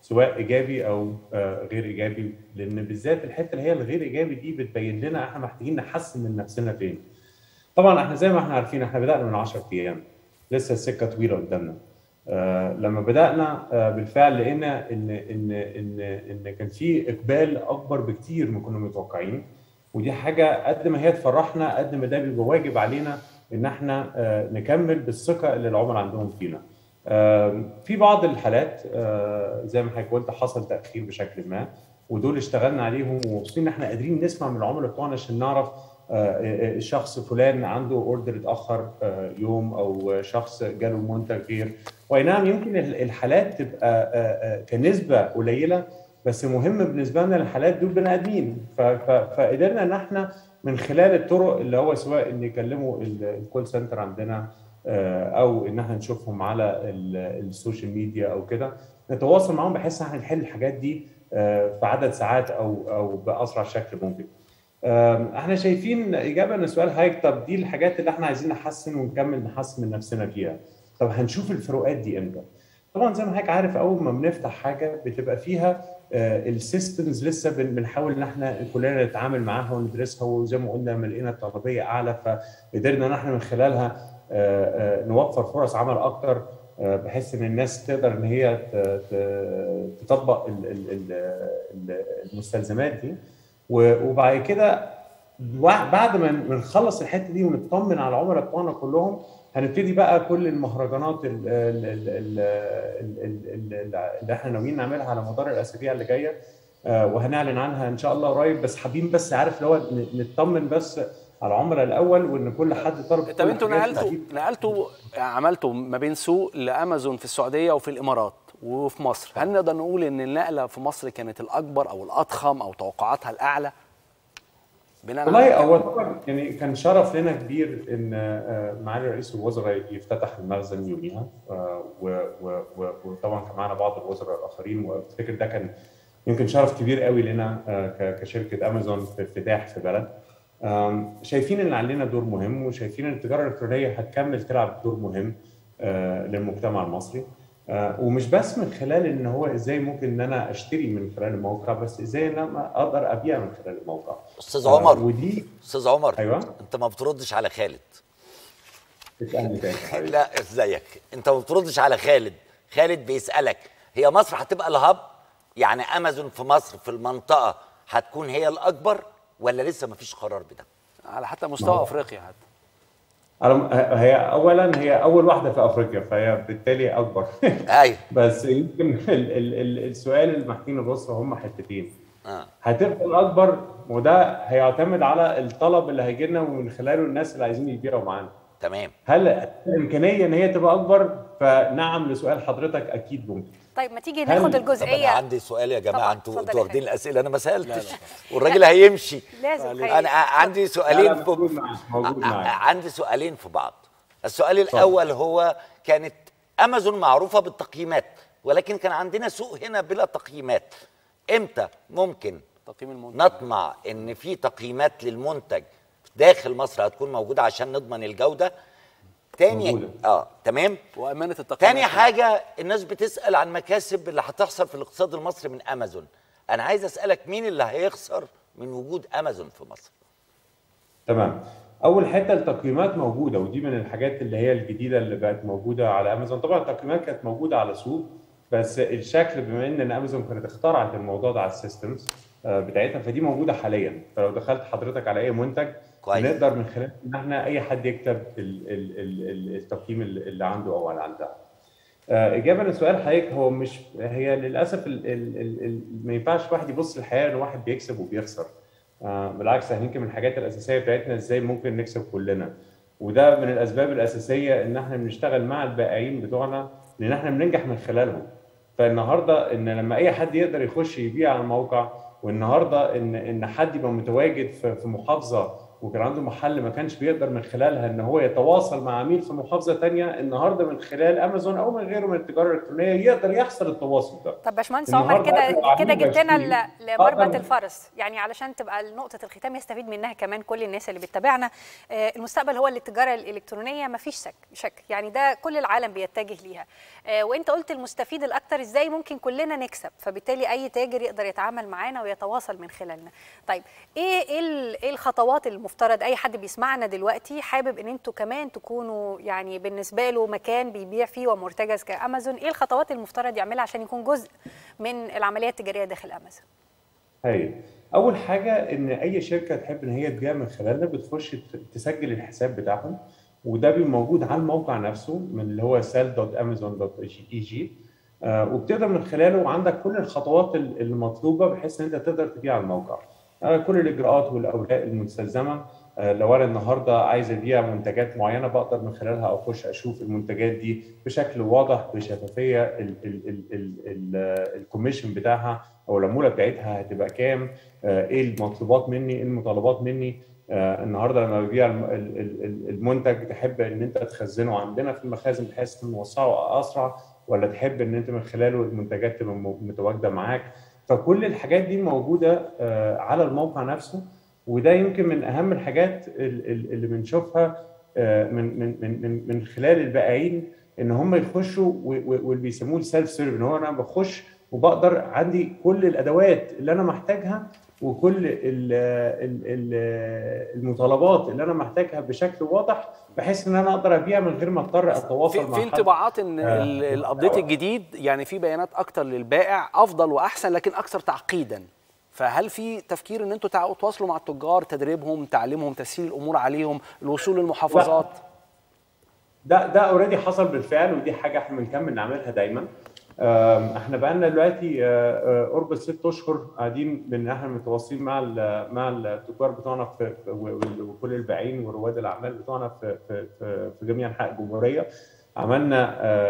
سواء ايجابي او غير ايجابي، لان بالذات الحته اللي هي الغير ايجابي دي بتبين لنا احنا محتاجين نحسن من نفسنا فين. طبعا احنا زي ما احنا عارفين احنا بدانا من 10 ايام، لسه السكه طويله قدامنا. لما بدانا بالفعل لقينا ان كان في اقبال اكبر بكتير ما كنا متوقعين، ودي حاجه قد ما هي تفرحنا قد ما ده بيبقى واجب علينا ان احنا نكمل بالثقه اللي العملاء عندهم فينا. في بعض الحالات زي ما حضرتك قلت حصل تاخير بشكل ما، ودول اشتغلنا عليهم ومبسوطين ان احنا قادرين نسمع من العملاء بتوعنا عشان نعرف شخص فلان عنده اوردر اتاخر يوم، او شخص جاله منتج غير. واي نعم يمكن الحالات تبقى كنسبه قليله، بس مهم بالنسبه لنا الحالات دول بني ادمين، فقدرنا ان احنا من خلال الطرق اللي هو سواء ان يكلموا الكول سنتر عندنا او ان احنا نشوفهم على السوشيال ميديا او كده، نتواصل معاهم بحيث ان احنا نحل الحاجات دي في عدد ساعات او باسرع شكل ممكن. احنا شايفين اجابه لسؤال حضرتك، طب دي الحاجات اللي احنا عايزين نحسن ونكمل نحسن من نفسنا فيها، طب هنشوف الفروقات دي امتى؟ طبعا زي ما حضرتك عارف اول ما بنفتح حاجه بتبقى فيها السيستمز لسه بنحاول ان احنا كلنا نتعامل معاها وندرسها، وزي ما قلنا لما لقينا الطلبيه اعلى فقدرنا ان احنا من خلالها نوفر فرص عمل اكتر، بحيث ان الناس تقدر ان هي تطبق المستلزمات دي. وبعد كده بعد ما نخلص الحته دي ونطمن على العملاء بتوعنا كلهم، هنبتدي بقى كل المهرجانات اللي احنا ناويين نعملها على مدار الاسابيع اللي جايه، وهنعلن عنها ان شاء الله قريب. بس حابين بس عارف اللي هو نطمن بس على العملاء الاول، وان كل حد طلب. طب انتوا نقلتوا عملتوا ما بين سوق لامازون في السعوديه وفي الامارات وفي مصر، هل نقدر نقول ان النقله في مصر كانت الاكبر او الاضخم او توقعاتها الاعلى؟ والله هو طبعا يعني كان شرف لنا كبير ان معالي رئيس الوزراء يفتتح المخزن يوميها، وطبعا كان معنا بعض الوزراء الاخرين، وافتكر ده كان يمكن شرف كبير قوي لنا كشركه امازون في افتتاح في بلد. شايفين ان علينا دور مهم، وشايفين ان التجاره الالكترونيه هتكمل تلعب دور مهم للمجتمع المصري، ومش بس من خلال ان هو ازاي ممكن ان انا اشتري من خلال الموقع، بس ازاي ان انا اقدر ابيع من خلال الموقع. استاذ عمر ودي استاذ عمر ايوه انت ما بتردش على خالد. اسالني تاني. لا ازيك، انت ما بتردش على خالد. خالد بيسالك هي مصر هتبقى الهب، يعني امازون في مصر في المنطقه هتكون هي الاكبر، ولا لسه ما فيش قرار بده؟ على حتى مستوى افريقيا حتى. هي اولا هي اول واحده في افريقيا، فهي بالتالي اكبر. ايوه بس يمكن السؤال اللي محتاجين نبص هم حتتين. هتبقى الاكبر، وده هيعتمد على الطلب اللي هيجي لنا ومن خلاله الناس اللي عايزين يبيعوا معانا. تمام. هل الامكانيه ان هي تبقى اكبر؟ فنعم لسؤال حضرتك اكيد ممكن. طيب ما تيجي ناخد الجزئيه. طب انا عندي سؤال يا جماعه، انتوا واخدين الاسئله، انا ما سالتش. لا. والراجل هيمشي. لازم انا عندي سؤالين موجود معاك. عندي سؤالين في بعض. السؤال الاول هو كانت امازون معروفه بالتقييمات، ولكن كان عندنا سوق هنا بلا تقييمات. امتى ممكن نطمع ان في تقييمات للمنتج داخل مصر هتكون موجوده عشان نضمن الجوده؟ تاني تمام. وامانه التقييمات. تاني حاجه الناس بتسال عن مكاسب اللي هتحصل في الاقتصاد المصري من امازون. انا عايز اسالك مين اللي هيخسر من وجود امازون في مصر؟ تمام. اول حته التقييمات موجوده، ودي من الحاجات اللي هي الجديده اللي بقت موجوده على امازون. طبعا التقييمات كانت موجوده على سوق، بس الشكل بما ان امازون كانت اخترعت الموضوع ده على السيستمز بتاعتها، فدي موجوده حاليا. فلو دخلت حضرتك على اي منتج كويس، نقدر من خلال ان احنا اي حد يكتب التقييم اللي عنده او اللي عندها. اجابه لسؤال حضرتك، هو مش هي للاسف ما ينفعش واحد يبص للحياه ان واحد بيكسب وبيخسر. بالعكس، احنا يمكن من الحاجات الاساسيه بتاعتنا ازاي ممكن نكسب كلنا، وده من الاسباب الاساسيه ان احنا بنشتغل مع البائعين بتوعنا، لان احنا بننجح من خلالهم. فالنهارده ان لما اي حد يقدر يخش يبيع على الموقع، والنهارده ان حد يبقى متواجد في محافظه وكان عنده محل ما كانش بيقدر من خلالها ان هو يتواصل مع عميل في محافظه ثانيه، النهارده من خلال امازون او من غيره من التجاره الالكترونيه يقدر يحصل التواصل ده. طب باشمهندس عمر، كده جبتنا لمربط الفرس، يعني علشان تبقى نقطه الختام يستفيد منها كمان كل الناس اللي بتتابعنا. المستقبل هو التجاره الالكترونيه، ما فيش شك، يعني ده كل العالم بيتجه ليها. وانت قلت المستفيد الاكثر ازاي ممكن كلنا نكسب، فبالتالي اي تاجر يقدر يتعامل معانا ويتواصل من خلالنا. طيب ايه الخطوات المفترض اي حد بيسمعنا دلوقتي حابب ان انتوا كمان تكونوا يعني بالنسبه له مكان بيبيع فيه ومرتجز كامازون، ايه الخطوات المفترض يعملها عشان يكون جزء من العمليه التجاريه داخل امازون؟ اول حاجه ان اي شركه تحب ان هي تبيع من خلالنا بتخش تسجل الحساب بتاعهم، وده بيبقى موجود على الموقع نفسه من اللي هو sell.amazon.eg، وبتقدر من خلاله وعندك كل الخطوات المطلوبه بحيث ان انت تقدر تبيع على الموقع. كل الاجراءات والاوراق المستلزمه. لو انا النهارده عايز ابيع منتجات معينه بقدر من خلالها اخش اشوف المنتجات دي بشكل واضح بشفافيه، الكوميشن بتاعها او العموله بتاعتها هتبقى كام، ايه المطلوبات مني، ايه المتطلبات مني. النهارده لما ببيع المنتج تحب ان انت تخزنه عندنا في المخازن بحيث نوصله اسرع، ولا تحب ان انت من خلاله المنتجات تبقى متواجده معاك. فكل الحاجات دي موجوده على الموقع نفسه، وده يمكن من اهم الحاجات اللي بنشوفها من خلال البائعين، ان هم يخشوا واللي بيسموه السيلف سيرف، ان هو انا بخش وبقدر عندي كل الادوات اللي انا محتاجها وكل المطالبات اللي انا محتاجها بشكل واضح بحيث ان انا اقدر ابيع من غير ما اضطر اتواصل مع في انطباعات ان الابديت الجديد يعني في بيانات اكتر للبائع افضل واحسن لكن اكثر تعقيدا، فهل في تفكير ان انتوا تواصلوا مع التجار، تدريبهم، تعليمهم، تسهيل الامور عليهم، الوصول للمحافظات؟ ده اوريدي حصل بالفعل، ودي حاجه احنا بنكمل نعملها دايما. احنا بقالنا دلوقتي قرب 6 اشهر قاعدين بان احنا متواصلين مع التجار بتوعنا وكل البائعين ورواد الاعمال بتوعنا في جميع انحاء الجمهوريه. عملنا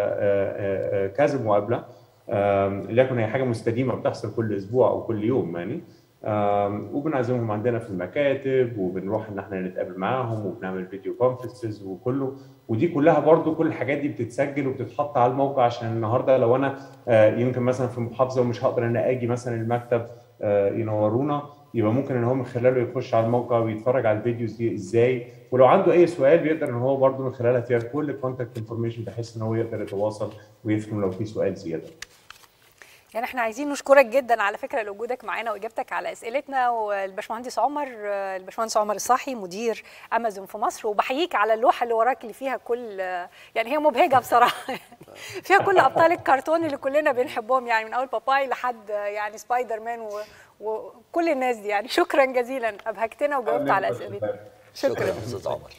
كذا مقابله، لكن هي حاجه مستديمه بتحصل كل اسبوع او كل يوم يعني، وبنعزمهم عندنا في المكاتب وبنروح ان احنا نتقابل معاهم وبنعمل فيديو كونفرنسز وكله، ودي كلها برضو كل الحاجات دي بتتسجل وبتتحط على الموقع عشان النهارده لو انا يمكن مثلا في محافظه ومش هقدر ان اجي مثلا المكتب ينورونا، يبقى ممكن ان هو من خلاله يخش على الموقع ويتفرج على الفيديوز دي ازاي، ولو عنده اي سؤال بيقدر ان هو برضو من خلالها تلاقي كل الكونتاكت انفورميشن بحيث ان هو يقدر يتواصل ويفهم لو في سؤال زياده. يعني احنا عايزين نشكرك جدا على فكره لوجودك معانا واجابتك على اسئلتنا، والباشمهندس عمر الصاحي مدير امازون في مصر، وبحييك على اللوحه اللي وراك اللي فيها كل يعني هي مبهجه بصراحه فيها كل ابطال الكرتون اللي كلنا بنحبهم، يعني من اول باباي لحد يعني سبايدر مان وكل الناس دي. يعني شكرا جزيلا، ابهجتنا وجاوبت على اسئلتنا. شكرا استاذ عمر.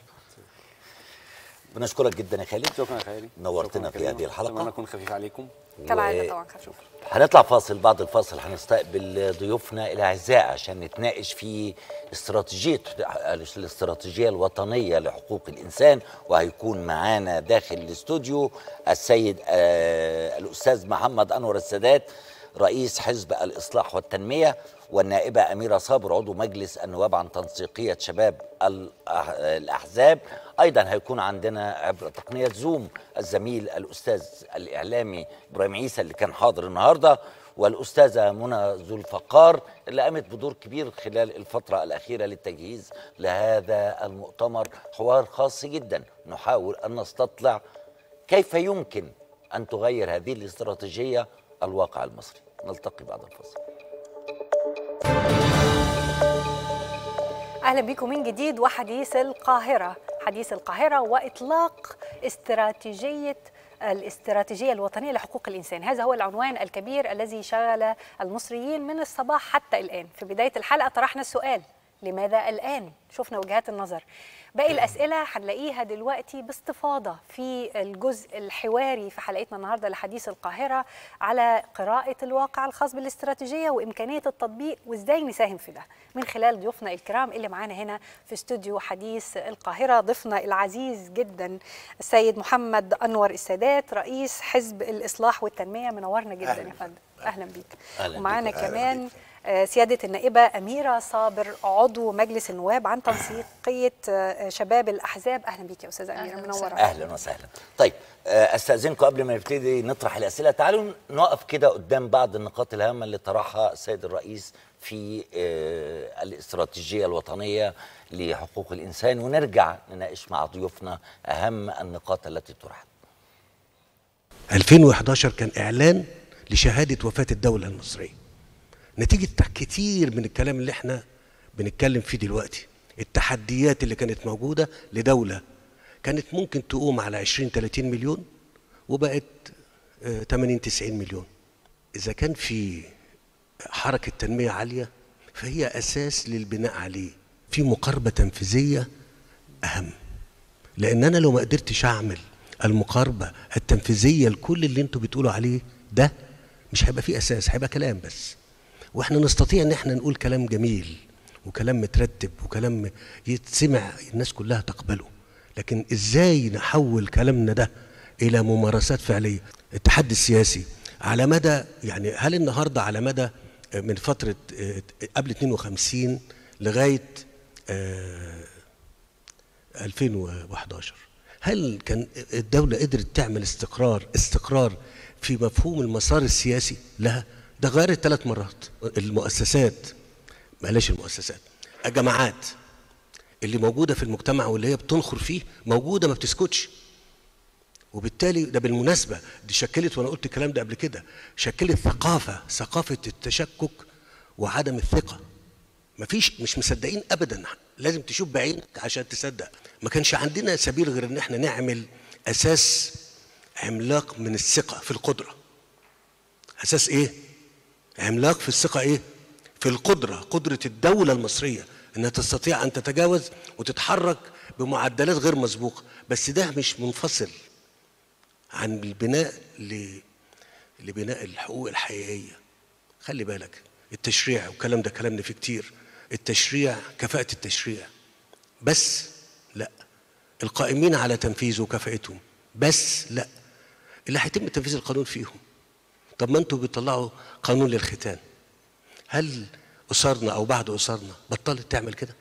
بنشكرك جدا يا خالد. شكرا يا خالد، نورتنا في هذه الحلقه. اتمنى اكون خفيف عليكم كالعاده. طبعا شكرا. هنطلع فاصل، بعد الفاصل هنستقبل ضيوفنا الاعزاء عشان نتناقش في الاستراتيجيه الوطنيه لحقوق الانسان، وهيكون معانا داخل الاستوديو السيد الاستاذ محمد انور السادات رئيس حزب الاصلاح والتنميه، والنائبه اميره صابر عضو مجلس النواب عن تنسيقيه شباب الاحزاب. ايضا هيكون عندنا عبر تقنيه زوم الزميل الاستاذ الاعلامي ابراهيم عيسى اللي كان حاضر النهارده، والاستاذه منى ذو الفقار اللي قامت بدور كبير خلال الفتره الاخيره للتجهيز لهذا المؤتمر. حوار خاص جدا نحاول ان نستطلع كيف يمكن ان تغير هذه الاستراتيجيه الواقع المصري. نلتقي بعد الفاصل. اهلا بكم من جديد وحديث القاهره. حديث القاهره واطلاق الاستراتيجيه الوطنيه لحقوق الانسان، هذا هو العنوان الكبير الذي شغل المصريين من الصباح حتى الان. في بدايه الحلقه طرحنا السؤال: لماذا الان؟ شفنا وجهات النظر. باقي الأسئلة هنلاقيها دلوقتي باستفاضة في الجزء الحواري في حلقتنا النهاردة لحديث القاهرة على قراءة الواقع الخاص بالاستراتيجية وإمكانية التطبيق وإزاي نساهم في ده من خلال ضيوفنا الكرام اللي معانا هنا في استوديو حديث القاهرة. ضيفنا العزيز جدا السيد محمد أنور السادات رئيس حزب الإصلاح والتنمية. منورنا جدا يا فندم. أهلا بيك. ومعانا كمان سيادة النائبة أميرة صابر عضو مجلس النواب عن تنسيقية شباب الأحزاب. أهلا بك يا أستاذة أميرة، منورة. أهلا وسهلا. طيب أستأذنكم قبل ما نبتدي نطرح الأسئلة، تعالوا نقف كده قدام بعض النقاط الهامة اللي طرحها السيد الرئيس في الاستراتيجية الوطنية لحقوق الإنسان، ونرجع نناقش مع ضيوفنا أهم النقاط التي طرحت. 2011 كان إعلان لشهادة وفاة الدولة المصرية، نتيجة كتير من الكلام اللي احنا بنتكلم فيه دلوقتي، التحديات اللي كانت موجودة لدولة كانت ممكن تقوم على 20-30 مليون وبقت 80-90 مليون. إذا كان في حركة تنمية عالية فهي أساس للبناء عليه. في مقاربة تنفيذية أهم، لأن أنا لو ما قدرتش أعمل المقاربة التنفيذية لكل اللي انتوا بتقولوا عليه ده، مش هيبقى فيه أساس، هيبقى كلام بس. واحنا نستطيع ان احنا نقول كلام جميل وكلام مترتب وكلام يتسمع الناس كلها تقبله، لكن ازاي نحول كلامنا ده الى ممارسات فعليه؟ التحدي السياسي على مدى، يعني هل النهارده على مدى من فتره قبل 52 لغايه 2011 هل كان الدوله قدرت تعمل استقرار في مفهوم المسار السياسي لها؟ ده غيرت 3 مرات. المؤسسات، بلاش المؤسسات، الجماعات اللي موجوده في المجتمع واللي هي بتنخر فيه موجوده ما بتسكتش، وبالتالي ده بالمناسبه دي شكلت، وانا قلت الكلام ده قبل كده، شكلت ثقافه التشكك وعدم الثقه. مش مصدقين ابدا، لازم تشوف بعينك عشان تصدق. ما كانش عندنا سبيل غير ان احنا نعمل اساس عملاق من الثقه في القدره. اساس ايه؟ عملاق في الثقه ايه؟ في القدره، قدره الدوله المصريه انها تستطيع ان تتجاوز وتتحرك بمعدلات غير مسبوقه، بس ده مش منفصل عن البناء لبناء الحقوق الحقيقيه. خلي بالك التشريع والكلام ده كلامنا فيه كتير، التشريع كفاءه التشريع بس لا، القائمين على تنفيذه وكفاءتهم بس لا، اللي هيتم تنفيذ القانون فيهم. طب ما انتوا بتطلعوا قانون للختان، هل أسرنا أو بعد أسرنا بطلت تعمل كده؟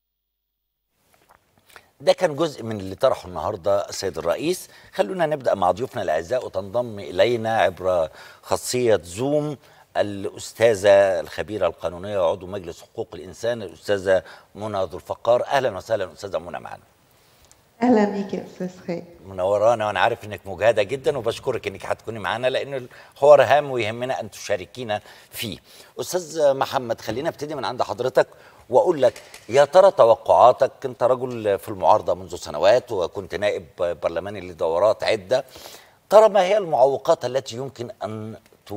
ده كان جزء من اللي طرحه النهارده السيد الرئيس. خلونا نبدأ مع ضيوفنا الأعزاء، وتنضم إلينا عبر خاصية زوم الأستاذة الخبيرة القانونية وعضو مجلس حقوق الإنسان الأستاذة منى ذو الفقار. أهلا وسهلا أستاذة منى معنا. اهلا بيك يا استاذ خالد. منورانا، وانا عارف انك مجهده جدا، وبشكرك انك هتكوني معانا لان الحوار هام ويهمنا ان تشاركينا فيه. استاذ محمد، خلينا ابتدي من عند حضرتك واقول لك، يا ترى توقعاتك، انت رجل في المعارضه منذ سنوات وكنت نائب برلماني لدورات عده، ترى ما هي المعوقات التي يمكن ان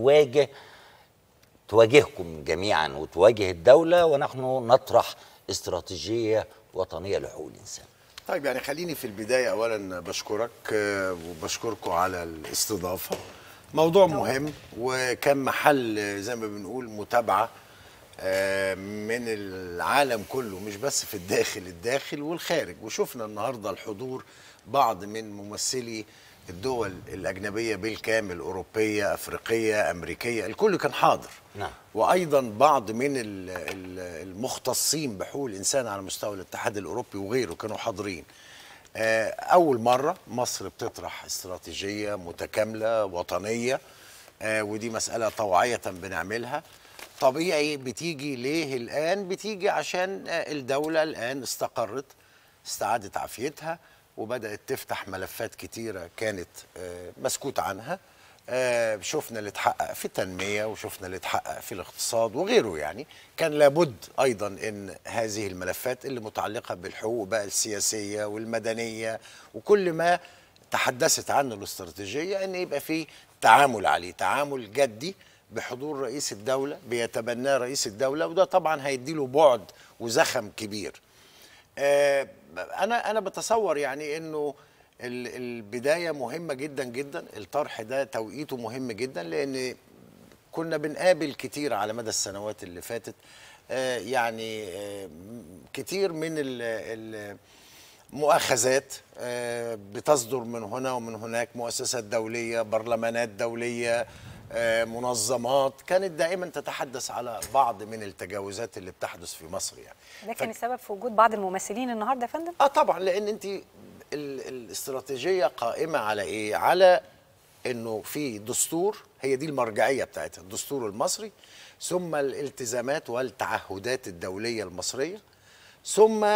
تواجهكم جميعا وتواجه الدوله ونحن نطرح استراتيجيه وطنيه لحقوق الانسان؟ طيب، يعني خليني في البداية أولا بشكرك وبشكركم على الاستضافة. موضوع مهم وكان محل زي ما بنقول متابعة من العالم كله، مش بس في الداخل والخارج. وشفنا النهاردة الحضور بعض من ممثلي الدول الأجنبية بالكامل، أوروبية، أفريقية، أمريكية، الكل كان حاضر. نعم. وأيضا بعض من المختصين بحقوق الإنسان على مستوى الاتحاد الأوروبي وغيره كانوا حاضرين. أول مرة مصر بتطرح استراتيجية متكاملة وطنية، ودي مسألة طوعية بنعملها. طبيعي بتيجي ليه الآن؟ بتيجي عشان الدولة الآن استقرت، استعادت عافيتها، وبدأت تفتح ملفات كتيرة كانت مسكوت عنها. شفنا اللي اتحقق في التنمية وشفنا اللي اتحقق في الاقتصاد وغيره. يعني كان لابد أيضا أن هذه الملفات اللي متعلقة بالحقوق بقى السياسية والمدنية وكل ما تحدثت عنه الاستراتيجية أن يبقى في تعامل عليه، تعامل جدي بحضور رئيس الدولة بيتبناه رئيس الدولة، وده طبعا هيديله بعد وزخم كبير. أنا بتصور يعني أنه البداية مهمة جدا جدا، الطرح ده توقيته مهم جدا، لأن كنا بنقابل كتير على مدى السنوات اللي فاتت يعني كتير من المؤاخذات بتصدر من هنا ومن هناك، مؤسسات دولية، برلمانات دولية، منظمات كانت دائما تتحدث على بعض من التجاوزات اللي بتحدث في مصر يعني. ده كان السبب في وجود بعض الممثلين النهارده يا فندم؟ طبعا، لان انت الاستراتيجيه قائمه على ايه؟ على انه في دستور، هي دي المرجعيه بتاعتها، الدستور المصري، ثم الالتزامات والتعهدات الدوليه المصريه، ثم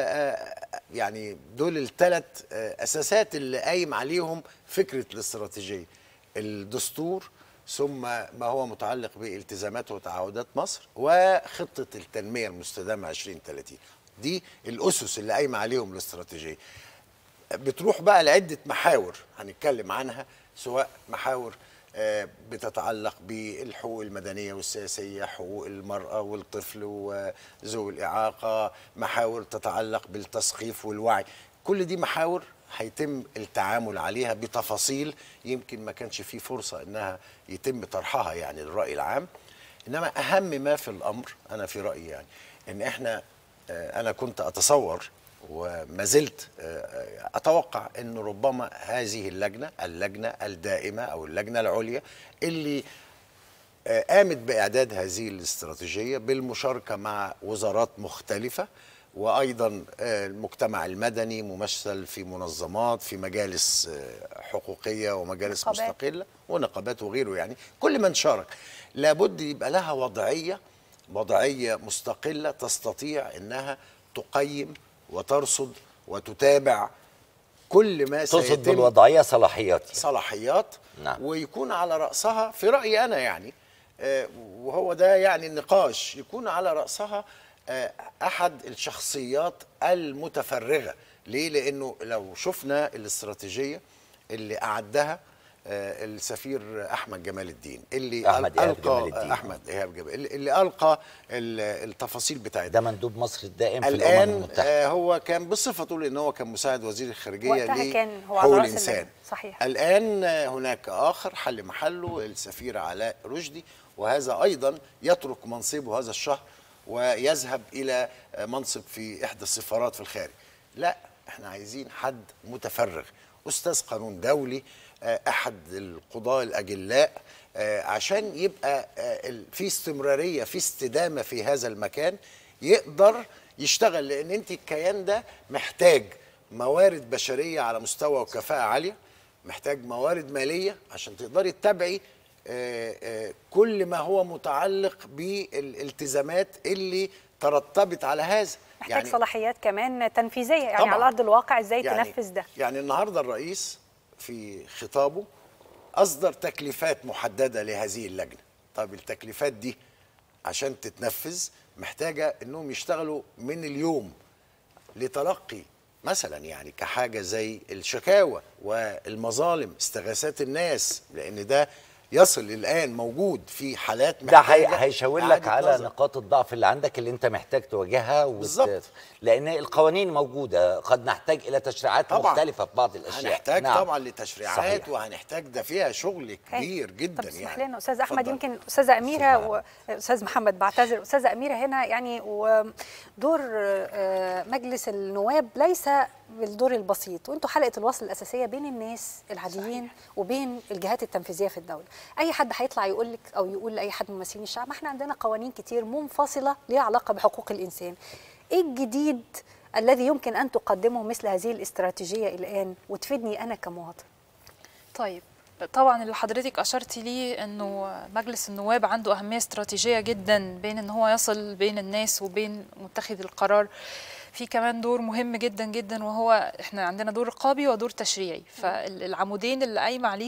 يعني دول الثلاث اساسات اللي قايم عليهم فكره الاستراتيجيه: الدستور، ثم ما هو متعلق بالتزامات وتعهدات مصر، وخطه التنميه المستدامه 2030. دي الاسس اللي قايمه عليهم الاستراتيجيه. بتروح بقى لعده محاور هنتكلم عنها، سواء محاور بتتعلق بالحقوق المدنية والسياسية، حقوق المرأة والطفل وذوي الإعاقة، محاور تتعلق بالتثقيف والوعي. كل دي محاور هيتم التعامل عليها بتفاصيل يمكن ما كانش فيه فرصة إنها يتم طرحها يعني للرأي العام. إنما أهم ما في الأمر أنا في رأيي يعني إن إحنا أنا كنت أتصور وما زلت أتوقع أن ربما هذه اللجنة الدائمة أو اللجنة العليا اللي قامت بإعداد هذه الاستراتيجية بالمشاركة مع وزارات مختلفة، وأيضا المجتمع المدني ممثل في منظمات، في مجالس حقوقية ومجالس مستقلة ونقابات وغيره، يعني كل من شارك لابد يبقى لها وضعية مستقلة تستطيع أنها تقيم وترصد وتتابع كل ما سيتم. تقصد بالوضعية صلاحيات. نعم. ويكون على رأسها في رأيي أنا يعني وهو ده يعني النقاش، يكون على رأسها أحد الشخصيات المتفرغة. ليه؟ لأنه لو شفنا الاستراتيجية اللي أعدها السفير أحمد جمال الدين اللي اللي ألقى التفاصيل بتاعتها. ده مندوب مصر الدائم في الأمم المتحدة. هو كان بصفته لأنه هو كان مساعد وزير الخارجية لحقوق الإنسان. صحيح. الآن هناك آخر حل محله السفير علاء رشدي، وهذا أيضا يترك منصبه هذا الشهر ويذهب إلى منصب في إحدى السفارات في الخارج. لا، احنا عايزين حد متفرغ، أستاذ قانون دولي، أحد القضاة الأجلاء، عشان يبقى في استمرارية، في استدامة في هذا المكان، يقدر يشتغل. لأن أنت الكيان ده محتاج موارد بشرية على مستوى وكفاءة عالية، محتاج موارد مالية عشان تقدري تتابعي كل ما هو متعلق بالالتزامات اللي ترتبت على هذا. محتاج يعني صلاحيات كمان تنفيذية، يعني طبعًا. على أرض الواقع إزاي تنفذ ده. يعني النهاردة الرئيس في خطابه أصدر تكليفات محددة لهذه اللجنة. طب التكليفات دي عشان تتنفذ محتاجة أنهم يشتغلوا من اليوم لتلقي مثلا يعني كحاجة زي الشكاوى والمظالم، استغاثات الناس، لأن ده يصل الآن موجود في حالات محتاجة. ده هيشاور لك على نقاط الضعف اللي عندك اللي انت محتاج تواجهها بالظبط. لأن القوانين موجودة، قد نحتاج إلى تشريعات طبعًا مختلفة في بعض الأشياء. هنحتاج نعم. طبعا لتشريعات. صحيح. وهنحتاج ده فيها شغل كبير جدا. طب اسمح لنا أستاذ أحمد، يمكن أستاذة أميرة وأستاذ محمد، بعتذر، أستاذة أميرة هنا يعني، ودور مجلس النواب ليس بالدور البسيط، وانتوا حلقة الوصل الأساسية بين الناس العاديين وبين الجهات التنفيذية في الدولة. أي حد هيطلع يقول لك أو يقول لأي حد من ممثلين الشعب ما احنا عندنا قوانين كتير منفصلة ليها علاقة بحقوق الإنسان. إيه الجديد الذي يمكن أن تقدمه مثل هذه الاستراتيجية الآن وتفيدني أنا كمواطن؟ طيب، طبعا اللي حضرتك أشرتي ليه أنه مجلس النواب عنده أهمية استراتيجية جدا بين أن هو يصل بين الناس وبين متخذ القرار. في كمان دور مهم جدا جدا، وهو احنا عندنا دور رقابي ودور تشريعي. فالعمودين اللي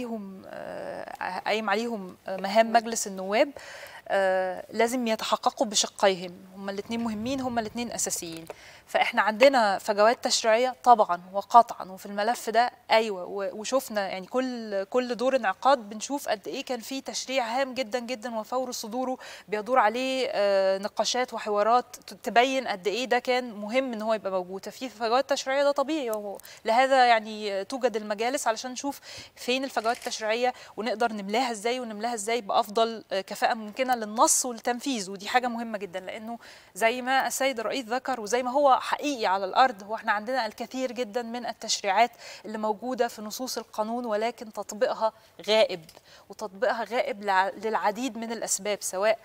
قايم عليهم مهام مجلس النواب لازم يتحققوا بشقيهم، هما الاثنين مهمين، هما الاثنين اساسيين. فاحنا عندنا فجوات تشريعيه طبعا وقطعا، وفي الملف ده ايوه، وشفنا يعني كل دور انعقاد بنشوف قد ايه كان في تشريع هام جدا جدا وفور صدوره بيدور عليه نقاشات وحوارات تبين قد ايه ده كان مهم ان هو يبقى موجود. ففي فجوات تشريعيه، ده طبيعي، لهذا يعني توجد المجالس علشان نشوف فين الفجوات التشريعيه ونقدر نملاها ازاي، ونملاها ازاي بافضل كفاءه ممكنه للنص والتنفيذ. ودي حاجه مهمه جدا، لانه زي ما السيد الرئيس ذكر وزي ما هو حقيقي على الأرض، هو احنا عندنا الكثير جدا من التشريعات اللي موجودة في نصوص القانون، ولكن تطبيقها غائب، وتطبيقها غائب للعديد من الأسباب، سواء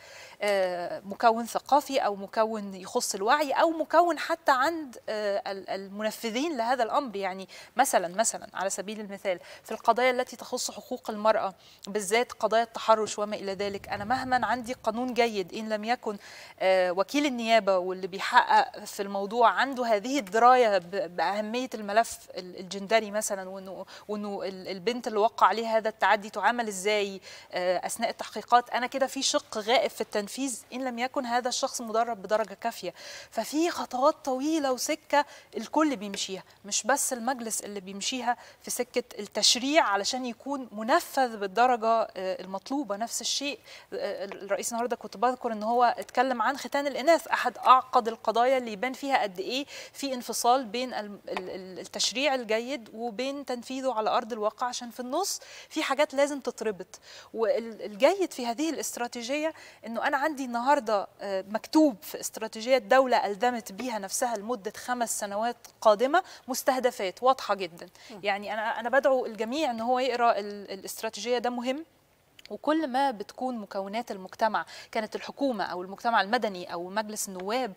مكون ثقافي أو مكون يخص الوعي أو مكون حتى عند المنفذين لهذا الأمر. يعني مثلا على سبيل المثال في القضايا التي تخص حقوق المرأة، بالذات قضايا التحرش وما إلى ذلك، أنا مهما عندي قانون جيد إن لم يكن وكيل النيابة واللي بيحقق في الموضوع عنده هذه الدراية بأهمية الملف الجندري مثلا، وإنه البنت اللي وقع عليها هذا التعدي تعامل إزاي أثناء التحقيقات، أنا كده في شق غائب في التنفيذ إن لم يكن هذا الشخص مدرب بدرجة كافية. ففي خطوات طويلة وسكة الكل بيمشيها، مش بس المجلس اللي بيمشيها في سكة التشريع علشان يكون منفذ بالدرجة المطلوبة. نفس الشيء الرئيس النهارده كنت بذكر ان هو اتكلم عن ختان الإناث، أحد أعقد القضايا اللي يبان فيها قد إيه في انفصال بين التشريع الجيد وبين تنفيذه على أرض الواقع، عشان في النص في حاجات لازم تتربط. والجيد في هذه الاستراتيجية انه انا عندي النهارده مكتوب في استراتيجيه الدوله الزمت بيها نفسها لمده 5 سنوات قادمه مستهدفات واضحه جدا. يعني انا بدعو الجميع ان هو يقرا الاستراتيجيه، ده مهم. وكل ما بتكون مكونات المجتمع، كانت الحكومه او المجتمع المدني او مجلس النواب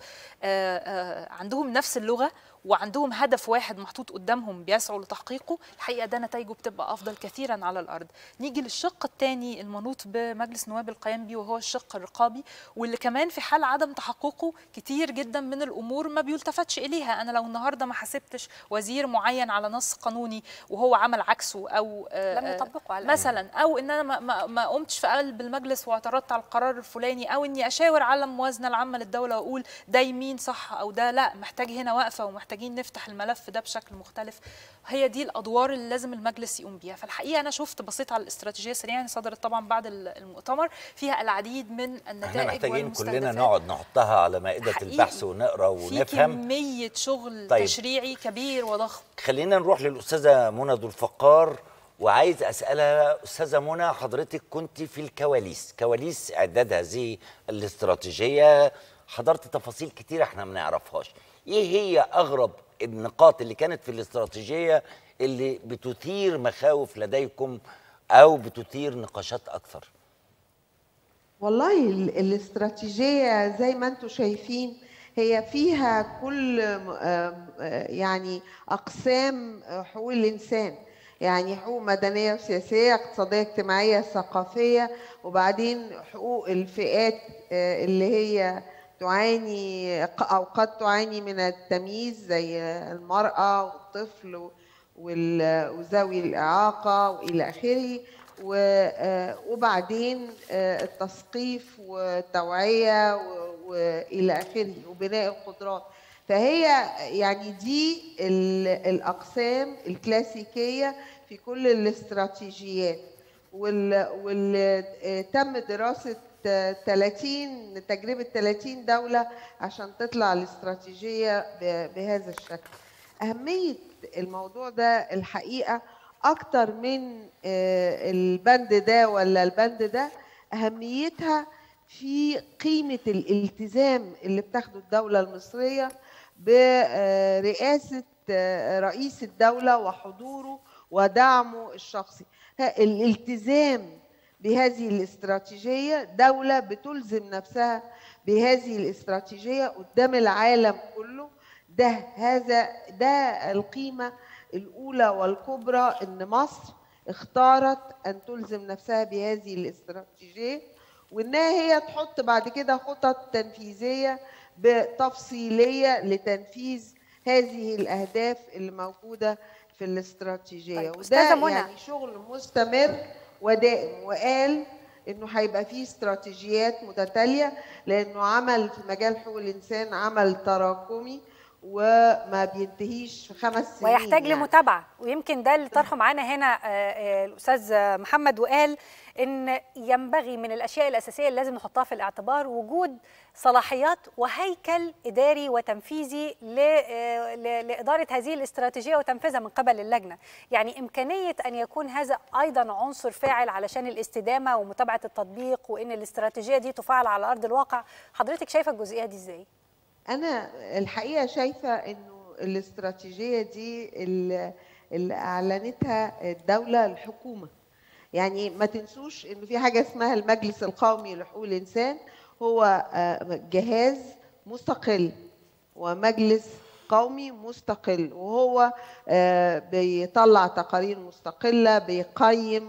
عندهم نفس اللغه وعندهم هدف واحد محطوط قدامهم بيسعوا لتحقيقه، الحقيقه ده نتائجه بتبقى افضل كثيرا على الارض. نيجي للشق الثاني المنوط بمجلس النواب القيام بيه، وهو الشق الرقابي، واللي كمان في حال عدم تحققه كتير جدا من الامور ما بيلتفتش اليها. انا لو النهارده ما حاسبتش وزير معين على نص قانوني وهو عمل عكسه او لم يطبقه على مثلا، او ان انا ما قمتش في قلب المجلس واعترضت على القرار الفلاني، او اني اشاور على الموازنه العامه للدوله واقول ده يمين صح او ده لا، محتاج هنا وقفه ومحتاجين نفتح الملف ده بشكل مختلف. هي دي الادوار اللي لازم المجلس يقوم بيها. فالحقيقه انا بصيت على الاستراتيجيه سريعا، صدرت طبعا بعد المؤتمر، فيها العديد من النتائج. احنا محتاجين كلنا نقعد نحطها على مائده البحث ونقرا ونفهم. في كميه شغل تشريعي كبير وضخم. خلينا نروح للاستاذه منى ذو الفقار، وعايز اسالها استاذه منى، حضرتك كنت في كواليس اعداد هذه الاستراتيجيه، حضرت تفاصيل كتير احنا ما نعرفهاش. ايه هي اغرب النقاط اللي كانت في الاستراتيجيه اللي بتثير مخاوف لديكم او بتثير نقاشات اكثر؟ والله الاستراتيجيه زي ما انتم شايفين هي فيها كل يعني اقسام حقوق الانسان، يعني حقوق مدنيه وسياسيه، اقتصاديه، اجتماعيه، ثقافيه، وبعدين حقوق الفئات اللي هي تعاني أو قد تعاني من التمييز، زي المرأة والطفل وذوي الإعاقة وإلى آخره، وبعدين التثقيف والتوعية وإلى آخره، وبناء القدرات. فهي يعني دي الأقسام الكلاسيكية في كل الاستراتيجيات، واللي تم دراسة تجربة 30 دولة عشان تطلع الاستراتيجية بهذا الشكل. أهمية الموضوع ده الحقيقة أكتر من البند ده ولا البند ده، أهميتها في قيمة الالتزام اللي بتاخده الدولة المصرية برئاسة رئيس الدولة وحضوره ودعمه الشخصي. الالتزام بهذه الاستراتيجية، دولة بتلزم نفسها بهذه الاستراتيجية قدام العالم كله، ده القيمة الأولى والكبرى، إن مصر اختارت أن تلزم نفسها بهذه الاستراتيجية، وإنها هي تحط بعد كده خطط تنفيذية تفصيلية لتنفيذ هذه الأهداف اللي موجودة في الاستراتيجية. وده يعني شغل مستمر ودائم، وقال انه هيبقى فيه استراتيجيات متتاليه، لانه عمل في مجال حقوق الانسان عمل تراكمي، وما بينتهيش في 5 سنين ويحتاج لمتابعه، ويمكن ده اللي طرحه معانا هنا الاستاذ محمد، وقال ان ينبغي من الاشياء الاساسيه اللي لازم نحطها في الاعتبار وجود صلاحيات وهيكل اداري وتنفيذي لاداره هذه الاستراتيجيه وتنفيذها من قبل اللجنه، يعني امكانيه ان يكون هذا ايضا عنصر فاعل علشان الاستدامه ومتابعه التطبيق، وان الاستراتيجيه دي تفعل على ارض الواقع. حضرتك شايفه الجزئيه دي ازاي؟ أنا الحقيقة شايفة إنه الاستراتيجية دي اللي أعلنتها الدولة الحكومة، يعني ما تنسوش إنه في حاجة اسمها المجلس القومي لحقوق الإنسان، هو جهاز مستقل ومجلس قومي مستقل، وهو بيطلع تقارير مستقلة، بيقيم،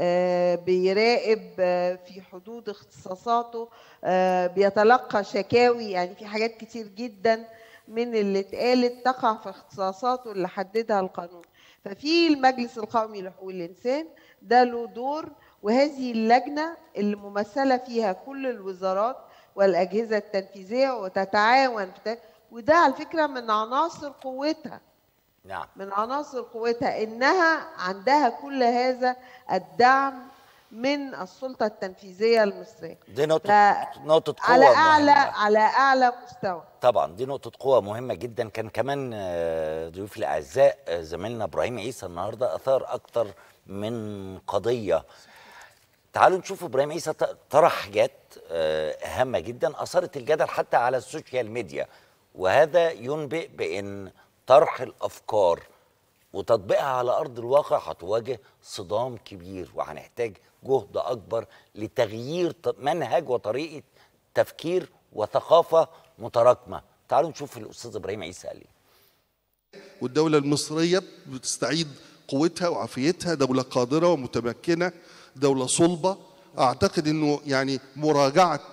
بيراقب في حدود اختصاصاته، بيتلقى شكاوي، يعني في حاجات كتير جدا من اللي اتقالت تقع في اختصاصاته اللي حددها القانون. ففي المجلس القومي لحقوق الإنسان ده له دور، وهذه اللجنة اللي ممثلة فيها كل الوزارات والأجهزة التنفيذية وتتعاون في وده على فكرة من عناصر قوتها. نعم. من عناصر قوتها إنها عندها كل هذا الدعم من السلطة التنفيذية المصرية. دي نقطة قوة على أعلى مستوى. طبعا دي نقطة قوة مهمة جدا. كان كمان ضيوفي الأعزاء زميلنا إبراهيم عيسى النهاردة أثار أكتر من قضية. تعالوا نشوف إبراهيم عيسى طرح حاجات هامة جدا أثارت الجدل حتى على السوشيال ميديا، وهذا ينبئ بأن طرح الأفكار وتطبيقها على أرض الواقع هتواجه صدام كبير، وهنحتاج جهد أكبر لتغيير منهج وطريقة تفكير وثقافة متراكمة. تعالوا نشوف الأستاذ إبراهيم عيسى قال إيه. والدولة المصرية بتستعيد قوتها وعافيتها، دولة قادرة ومتمكنة، دولة صلبة. أعتقد أنه يعني مراجعة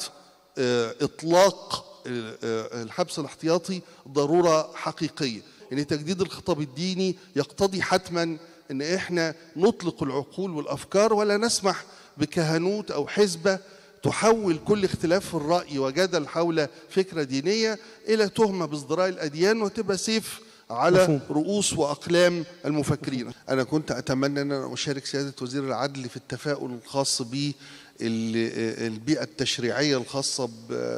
إطلاق الحبس الاحتياطي ضرورة حقيقية. ان تجديد الخطاب الديني يقتضي حتما ان احنا نطلق العقول والافكار، ولا نسمح بكهنوت او حزبه تحول كل اختلاف في الراي وجدل حول فكره دينيه الى تهمه بازدراء الاديان وتبقى سيف على رؤوس واقلام المفكرين. انا كنت اتمنى ان انا اشارك سياده وزير العدل في التفاؤل الخاص بالبيئه التشريعيه الخاصه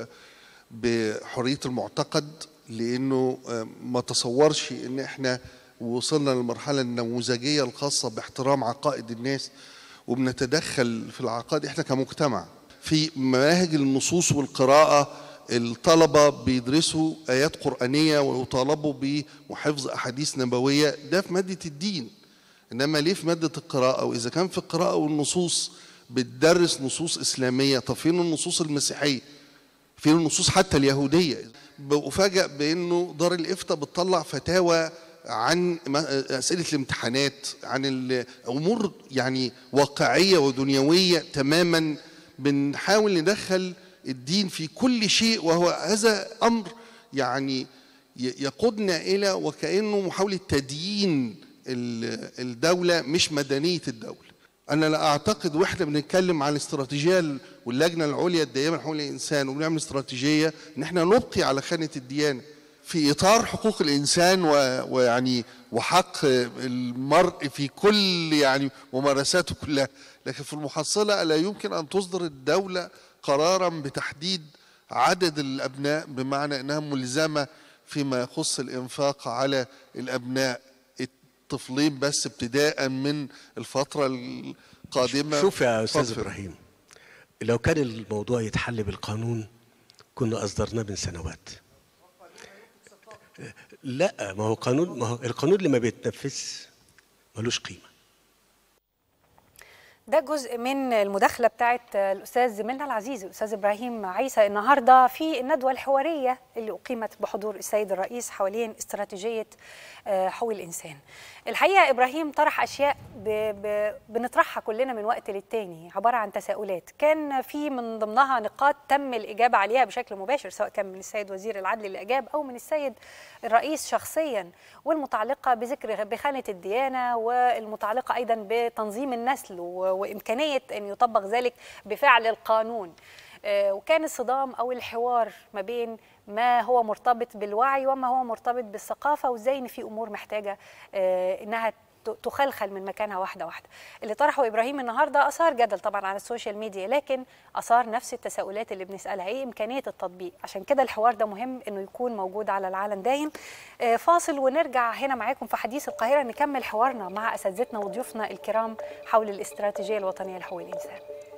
بحريه المعتقد، لأنه ما تصورش إن إحنا وصلنا للمرحلة النموذجية الخاصة باحترام عقائد الناس وبنتدخل في العقائد. إحنا كمجتمع في مناهج النصوص والقراءة الطلبة بيدرسوا آيات قرآنية ويطالبوا بحفظ أحاديث نبوية، ده في مادة الدين. إنما ليه في مادة القراءة؟ وإذا كان في القراءة والنصوص بتدرس نصوص إسلامية، طب فين النصوص المسيحية؟ فين النصوص حتى اليهودية؟ بفاجأ بأنه دار الإفتاء بتطلع فتاوى عن أسئلة الامتحانات، عن الأمور يعني واقعية ودنيوية تماما. بنحاول ندخل الدين في كل شيء، وهو هذا أمر يعني يقودنا إلى وكأنه محاولة تديين الدولة مش مدنية الدولة. أنا لا أعتقد، وإحنا بنتكلم عن الاستراتيجية واللجنة العليا الدائمة لحقوق الإنسان وبنعمل استراتيجية إن إحنا نبقي على خانة الديانة في إطار حقوق الإنسان ويعني وحق المرء في كل يعني ممارساته كلها، لكن في المحصلة لا يمكن أن تصدر الدولة قرارا بتحديد عدد الأبناء، بمعنى أنها ملزمة فيما يخص الإنفاق على الأبناء طفلين بس ابتداء من الفترة القادمة. شوف يا أستاذ إبراهيم، لو كان الموضوع يتحل بالقانون كنا أصدرناه من سنوات. لا، ما هو القانون اللي ما بيتنفذ ملوش قيمة. ده جزء من المداخلة بتاعت الأستاذ زميلنا العزيز الأستاذ إبراهيم عيسى النهاردة في الندوة الحوارية اللي أقيمت بحضور السيد الرئيس حوالين استراتيجية حقوق الإنسان. الحقيقة إبراهيم طرح أشياء بنطرحها كلنا من وقت للتاني، عبارة عن تساؤلات كان في من ضمنها نقاط تم الإجابة عليها بشكل مباشر، سواء كان من السيد وزير العدل اللي أجاب أو من السيد الرئيس شخصيا، والمتعلقة بذكر بخانة الديانة، والمتعلقة أيضا بتنظيم النسل وإمكانية أن يطبق ذلك بفعل القانون. وكان الصدام أو الحوار ما بين ما هو مرتبط بالوعي وما هو مرتبط بالثقافة، وازاي ان في امور محتاجة انها تخلخل من مكانها واحدة واحدة. اللي طرحه إبراهيم النهاردة أثار جدل طبعا على السوشيال ميديا، لكن أثار نفس التساؤلات اللي بنسألها، إيه إمكانية التطبيق؟ عشان كده الحوار ده مهم إنه يكون موجود على العلن دايم. فاصل ونرجع هنا معاكم في حديث القاهرة نكمل حوارنا مع أساتذتنا وضيوفنا الكرام حول الاستراتيجية الوطنية لحقوق الإنسان.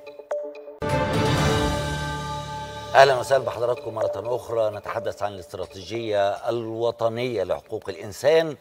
اهلا وسهلا بحضراتكم مره اخرى. نتحدث عن الاستراتيجيه الوطنيه لحقوق الانسان.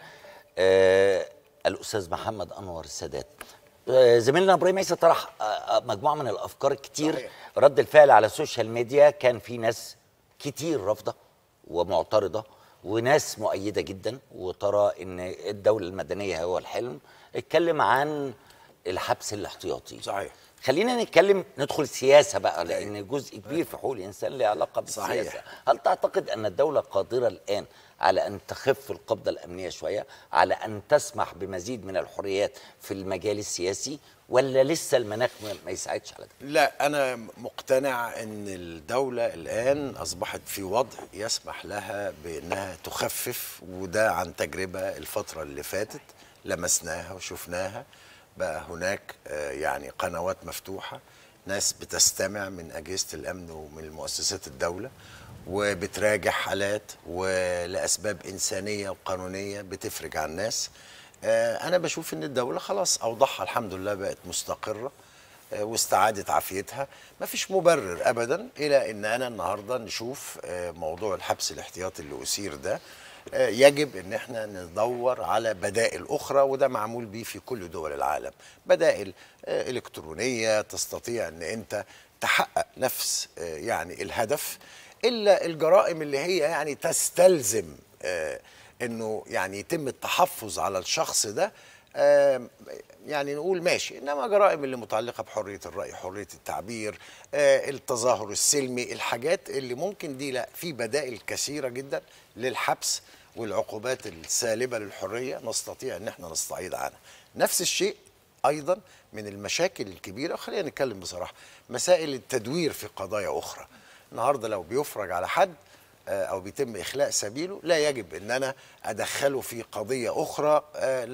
الاستاذ محمد انور السادات، زميلنا ابراهيم عيسى طرح مجموعه من الافكار كتير. رد الفعل على السوشيال ميديا كان في ناس كتير رافضه ومعترضه وناس مؤيده جدا وترى ان الدوله المدنيه هو الحلم. اتكلم عن الحبس الاحتياطي. صحيح. خلينا ندخل سياسه بقى، لان جزء كبير في حقوق الانسان له علاقه بالسياسه. صحيح. هل تعتقد ان الدوله قادره الان على ان تخف القبضه الامنيه شويه، على ان تسمح بمزيد من الحريات في المجال السياسي، ولا لسه المناخ ما يساعدش على ده؟ لا، انا مقتنع ان الدوله الان اصبحت في وضع يسمح لها بانها تخفف، وده عن تجربه الفتره اللي فاتت لمسناها وشفناها. بقى هناك يعني قنوات مفتوحة، ناس بتستمع من أجهزة الأمن ومن مؤسسات الدولة وبتراجع حالات، ولأسباب إنسانية وقانونية بتفرج عن الناس. أنا بشوف إن الدولة خلاص أوضاعها الحمد لله بقت مستقرة واستعادت عافيتها. ما فيش مبرر أبدا إلى إن أنا النهاردة نشوف موضوع الحبس الاحتياطي اللي أثير ده. يجب ان احنا ندور على بدائل اخرى، وده معمول بيه في كل دول العالم. بدائل الكترونيه تستطيع ان انت تحقق نفس يعني الهدف، الا الجرائم اللي هي يعني تستلزم انه يعني يتم التحفظ على الشخص ده، يعني نقول ماشي. انما جرائم اللي متعلقه بحريه الراي، حريه التعبير، التظاهر السلمي، الحاجات اللي ممكن دي، لا، في بدائل كثيره جدا للحبس والعقوبات السالبه للحريه نستطيع ان احنا نستعيض عنها. نفس الشيء ايضا من المشاكل الكبيره، خلينا نتكلم بصراحه، مسائل التدوير في قضايا اخرى. النهارده لو بيفرج على حد او بيتم اخلاء سبيله، لا يجب ان انا ادخله في قضيه اخرى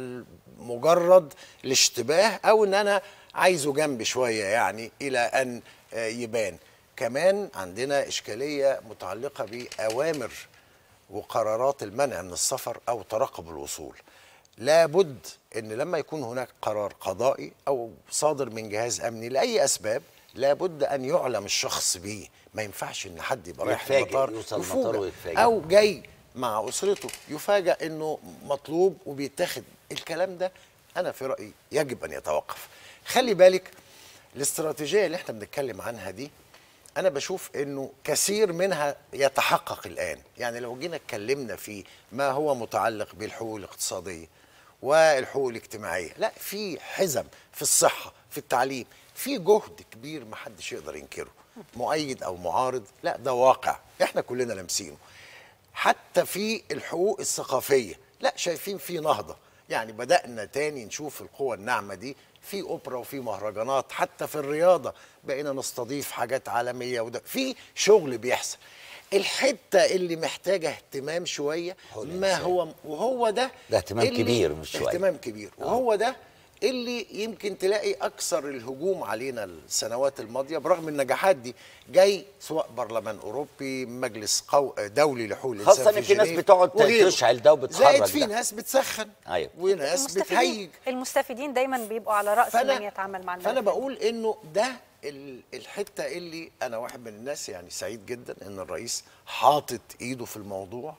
مجرد الاشتباه، او ان انا عايزه جنب شويه يعني الى ان يبان. كمان عندنا اشكاليه متعلقه باوامر وقرارات المنع من السفر او ترقب الوصول. لابد ان لما يكون هناك قرار قضائي او صادر من جهاز امني لاي اسباب، لابد ان يعلم الشخص به. ما ينفعش ان حد يبقى رايح المطار يفوجئ، او جاي مع اسرته يفاجأ انه مطلوب وبيتاخد. الكلام ده انا في رايي يجب ان يتوقف. خلي بالك الاستراتيجيه اللي احنا بنتكلم عنها دي، انا بشوف انه كثير منها يتحقق الان. يعني لو جينا اتكلمنا في ما هو متعلق بالحقوق الاقتصاديه والحقوق الاجتماعيه، لا، في حزم في الصحه، في التعليم، في جهد كبير ما حدش يقدر ينكره، مؤيد او معارض، لا، ده واقع احنا كلنا لامسينه. حتى في الحقوق الثقافيه، لا، شايفين في نهضه. يعني بدأنا تاني نشوف القوى الناعمه دي في اوبرا وفي مهرجانات. حتى في الرياضه بقينا نستضيف حاجات عالميه، وده في شغل بيحصل. الحته اللي محتاجه اهتمام شويه ما هو، وهو ده اهتمام كبير، مش شويه، اهتمام كبير. وهو ده اللي يمكن تلاقي اكثر الهجوم علينا السنوات الماضيه، برغم النجاحات دي جاي سواء برلمان اوروبي، مجلس دولي لحقوق الانسان، خاصه ان في ناس بتقعد تشعل ده وبتحرك زائد في ناس بتسخن. أيوة. وناس بتهيج. المستفيدين دايما بيبقوا على راس من يتعامل مع الملف. فانا بقول انه ده الحته اللي انا واحد من الناس يعني سعيد جدا ان الرئيس حاطط ايده في الموضوع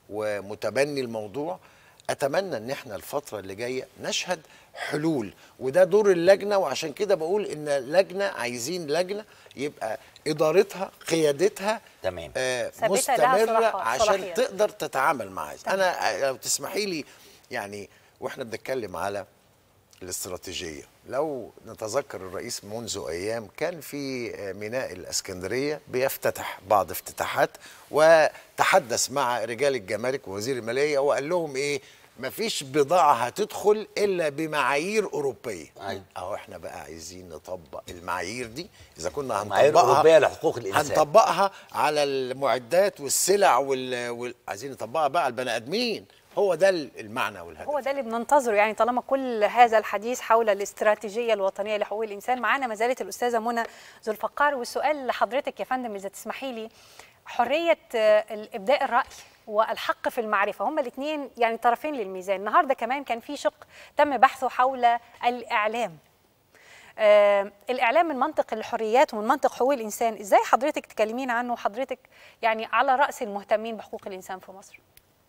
ومتبني الموضوع. اتمنى ان احنا الفتره اللي جايه نشهد حلول، وده دور اللجنه. وعشان كده بقول ان اللجنه عايزين لجنه يبقى ادارتها قيادتها تمام مستمره عشان تقدر تتعامل معاه. انا لو تسمحي لي يعني، واحنا بنتكلم على الاستراتيجيه، لو نتذكر الرئيس منذ ايام كان في ميناء الاسكندريه بيفتتح بعض افتتاحات، وتحدث مع رجال الجمارك ووزير الماليه وقال لهم ايه، مفيش بضاعه هتدخل الا بمعايير اوروبيه. اهو احنا بقى عايزين نطبق المعايير دي. اذا كنا معايير هنطبقها اوروبيه لحقوق الانسان، هنطبقها على المعدات والسلع عايزين نطبقها بقى على البني ادمين. هو ده المعنى والهدف. هو ده اللي بننتظره يعني، طالما كل هذا الحديث حول الاستراتيجيه الوطنيه لحقوق الانسان. معانا ما زالت الاستاذه منى ذو الفقار، والسؤال لحضرتك يا فندم اذا تسمحي لي، حريه ابداء الراي والحق في المعرفه هما الاثنين يعني طرفين للميزان. النهارده كمان كان في شق تم بحثه حول الاعلام. الاعلام من منطق الحريات ومن منطق حقوق الانسان، ازاي حضرتك تكلمين عنه وحضرتك يعني على راس المهتمين بحقوق الانسان في مصر؟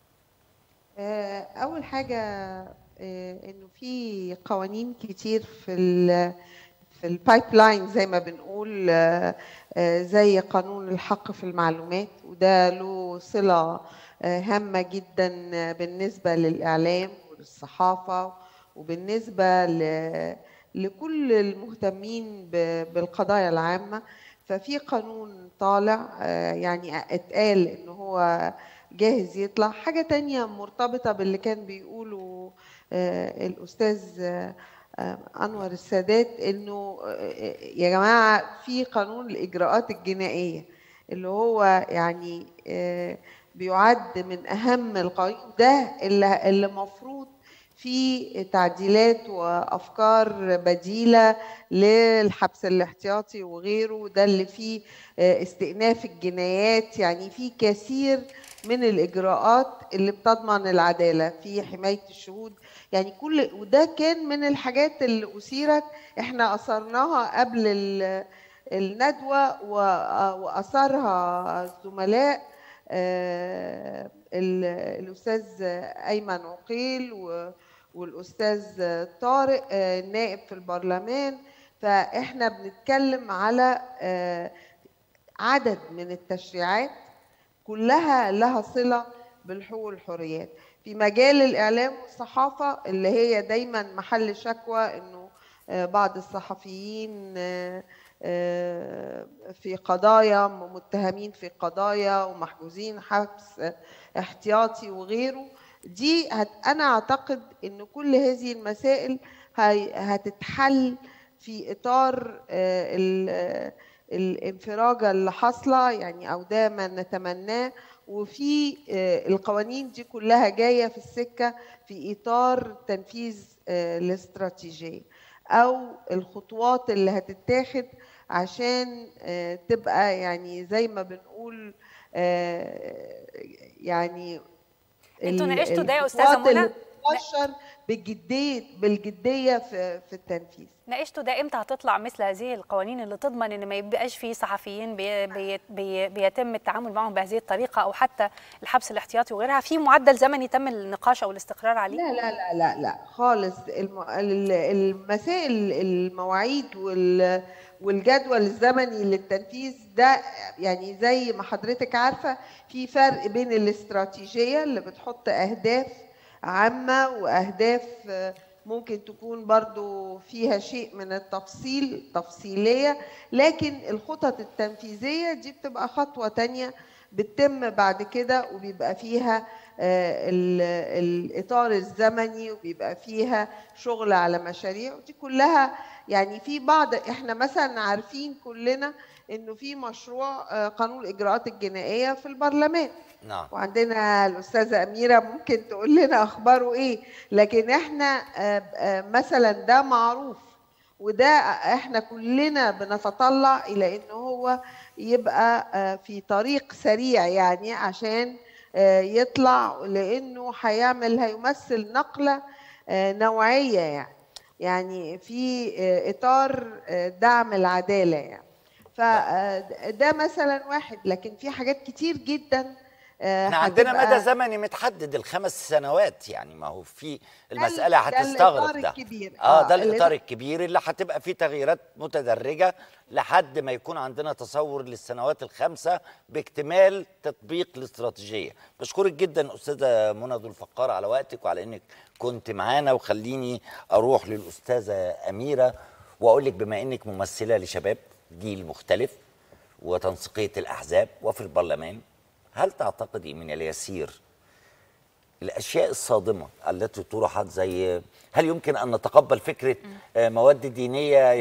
أول حاجة إنه في قوانين كتير في البايب لاين زي ما بنقول، زي قانون الحق في المعلومات، وده له صلة هامة جدا بالنسبة للإعلام وللصحافة وبالنسبة لكل المهتمين بالقضايا العامة. ففي قانون طالع يعني اتقال إنه هو جاهز يطلع. حاجة تانية مرتبطة باللي كان بيقوله الأستاذ أنور السادات، إنه يا جماعة في قانون الإجراءات الجنائية اللي هو يعني بيعد من أهم القوانين، ده اللي مفروض في تعديلات وأفكار بديلة للحبس الاحتياطي وغيره، ده اللي فيه استئناف الجنايات. يعني في كثير من الإجراءات اللي بتضمن العدالة في حماية الشهود، يعني وده كان من الحاجات اللي أثيرت احنا أثرناها قبل الندوة وأثرها الزملاء الأستاذ أيمن عقيل والأستاذ طارق نائب في البرلمان. فإحنا بنتكلم على عدد من التشريعات كلها لها صلة بالحقوق والحريات. في مجال الإعلام والصحافة اللي هي دايما محل شكوى إنه بعض الصحفيين في قضايا متهمين في قضايا ومحجوزين حبس احتياطي وغيره، دي أنا أعتقد إن كل هذه المسائل هتتحل في إطار الانفراجة اللي حاصلة يعني، أو ده ما نتمناه. وفي القوانين دي كلها جاية في السكة في إطار تنفيذ الاستراتيجية أو الخطوات اللي هتتاخد عشان تبقى يعني زي ما بنقول يعني انتوا ناقشتوا ده يا استاذه منى بالجديه في التنفيذ؟ ناقشتوا ده امتى هتطلع مثل هذه القوانين اللي تضمن ان ما يبقاش في صحفيين بيتم التعامل معهم بهذه الطريقه، او حتى الحبس الاحتياطي وغيرها؟ في معدل زمني تم النقاش او الاستقرار عليه؟ لا لا لا لا لا خالص. المسائل المواعيد والجدول الزمني للتنفيذ ده يعني زي ما حضرتك عارفه في فرق بين الاستراتيجيه اللي بتحط اهداف عامه واهداف ممكن تكون برضو فيها شيء من تفصيليه، لكن الخطط التنفيذيه دي بتبقى خطوه تانية بتتم بعد كده، وبيبقى فيها الإطار الزمني وبيبقى فيها شغل على مشاريع، ودي كلها يعني في بعض احنا مثلا عارفين كلنا انه في مشروع قانون الإجراءات الجنائية في البرلمان. نعم. وعندنا الأستاذة أميرة ممكن تقول لنا أخباره إيه، لكن احنا مثلا ده معروف، وده احنا كلنا بنتطلع إلى إنه هو يبقى في طريق سريع يعني عشان يطلع، لأنه هيمثل نقلة نوعية يعني في إطار دعم العدالة يعني. فده مثلا واحد، لكن في حاجات كتير جدا. احنا عندنا مدى زمني متحدد ال5 سنوات يعني، ما هو في المسألة هتستغرق ده. ده الإطار الكبير اللي هتبقى فيه تغييرات متدرجة لحد ما يكون عندنا تصور للسنوات ال5 باكتمال تطبيق الاستراتيجية. بشكرك جدا أستاذة منى ذو الفقار على وقتك وعلى إنك كنت معانا، وخليني أروح للأستاذة أميرة وأقول لك بما إنك ممثلة لشباب جيل مختلف وتنسيقية الأحزاب وفي البرلمان، هل تعتقدي من اليسير الاشياء الصادمه التي طرحت، زي هل يمكن ان نتقبل فكره مواد دينيه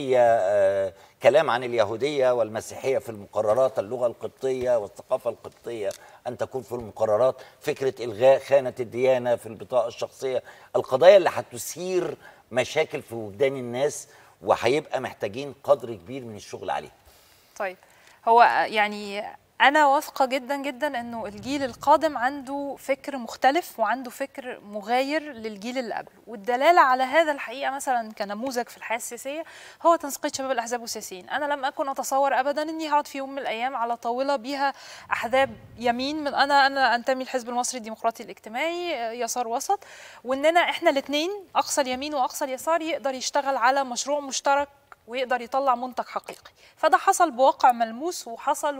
يهوديه، كلام عن اليهوديه والمسيحيه في المقررات، اللغه القبطيه والثقافه القبطيه ان تكون في المقررات، فكره الغاء خانه الديانه في البطاقه الشخصيه، القضايا اللي هتثير مشاكل في وجدان الناس وهيبقى محتاجين قدر كبير من الشغل عليها. طيب، هو يعني أنا واثقة جدا جدا إنه الجيل القادم عنده فكر مختلف وعنده فكر مغاير للجيل اللي قبله، والدلالة على هذا الحقيقة مثلا كنموذج في الحياة السياسية هو تنسيقية شباب الأحزاب والسياسيين. أنا لم أكن أتصور أبدا إني هقعد في يوم من الأيام على طاولة بيها أحزاب يمين، من أنا أنتمي للحزب المصري الديمقراطي الاجتماعي يسار وسط، وإننا إحنا الاثنين أقصى اليمين وأقصى اليسار يقدر يشتغل على مشروع مشترك ويقدر يطلع منتج حقيقي. فده حصل بواقع ملموس، وحصل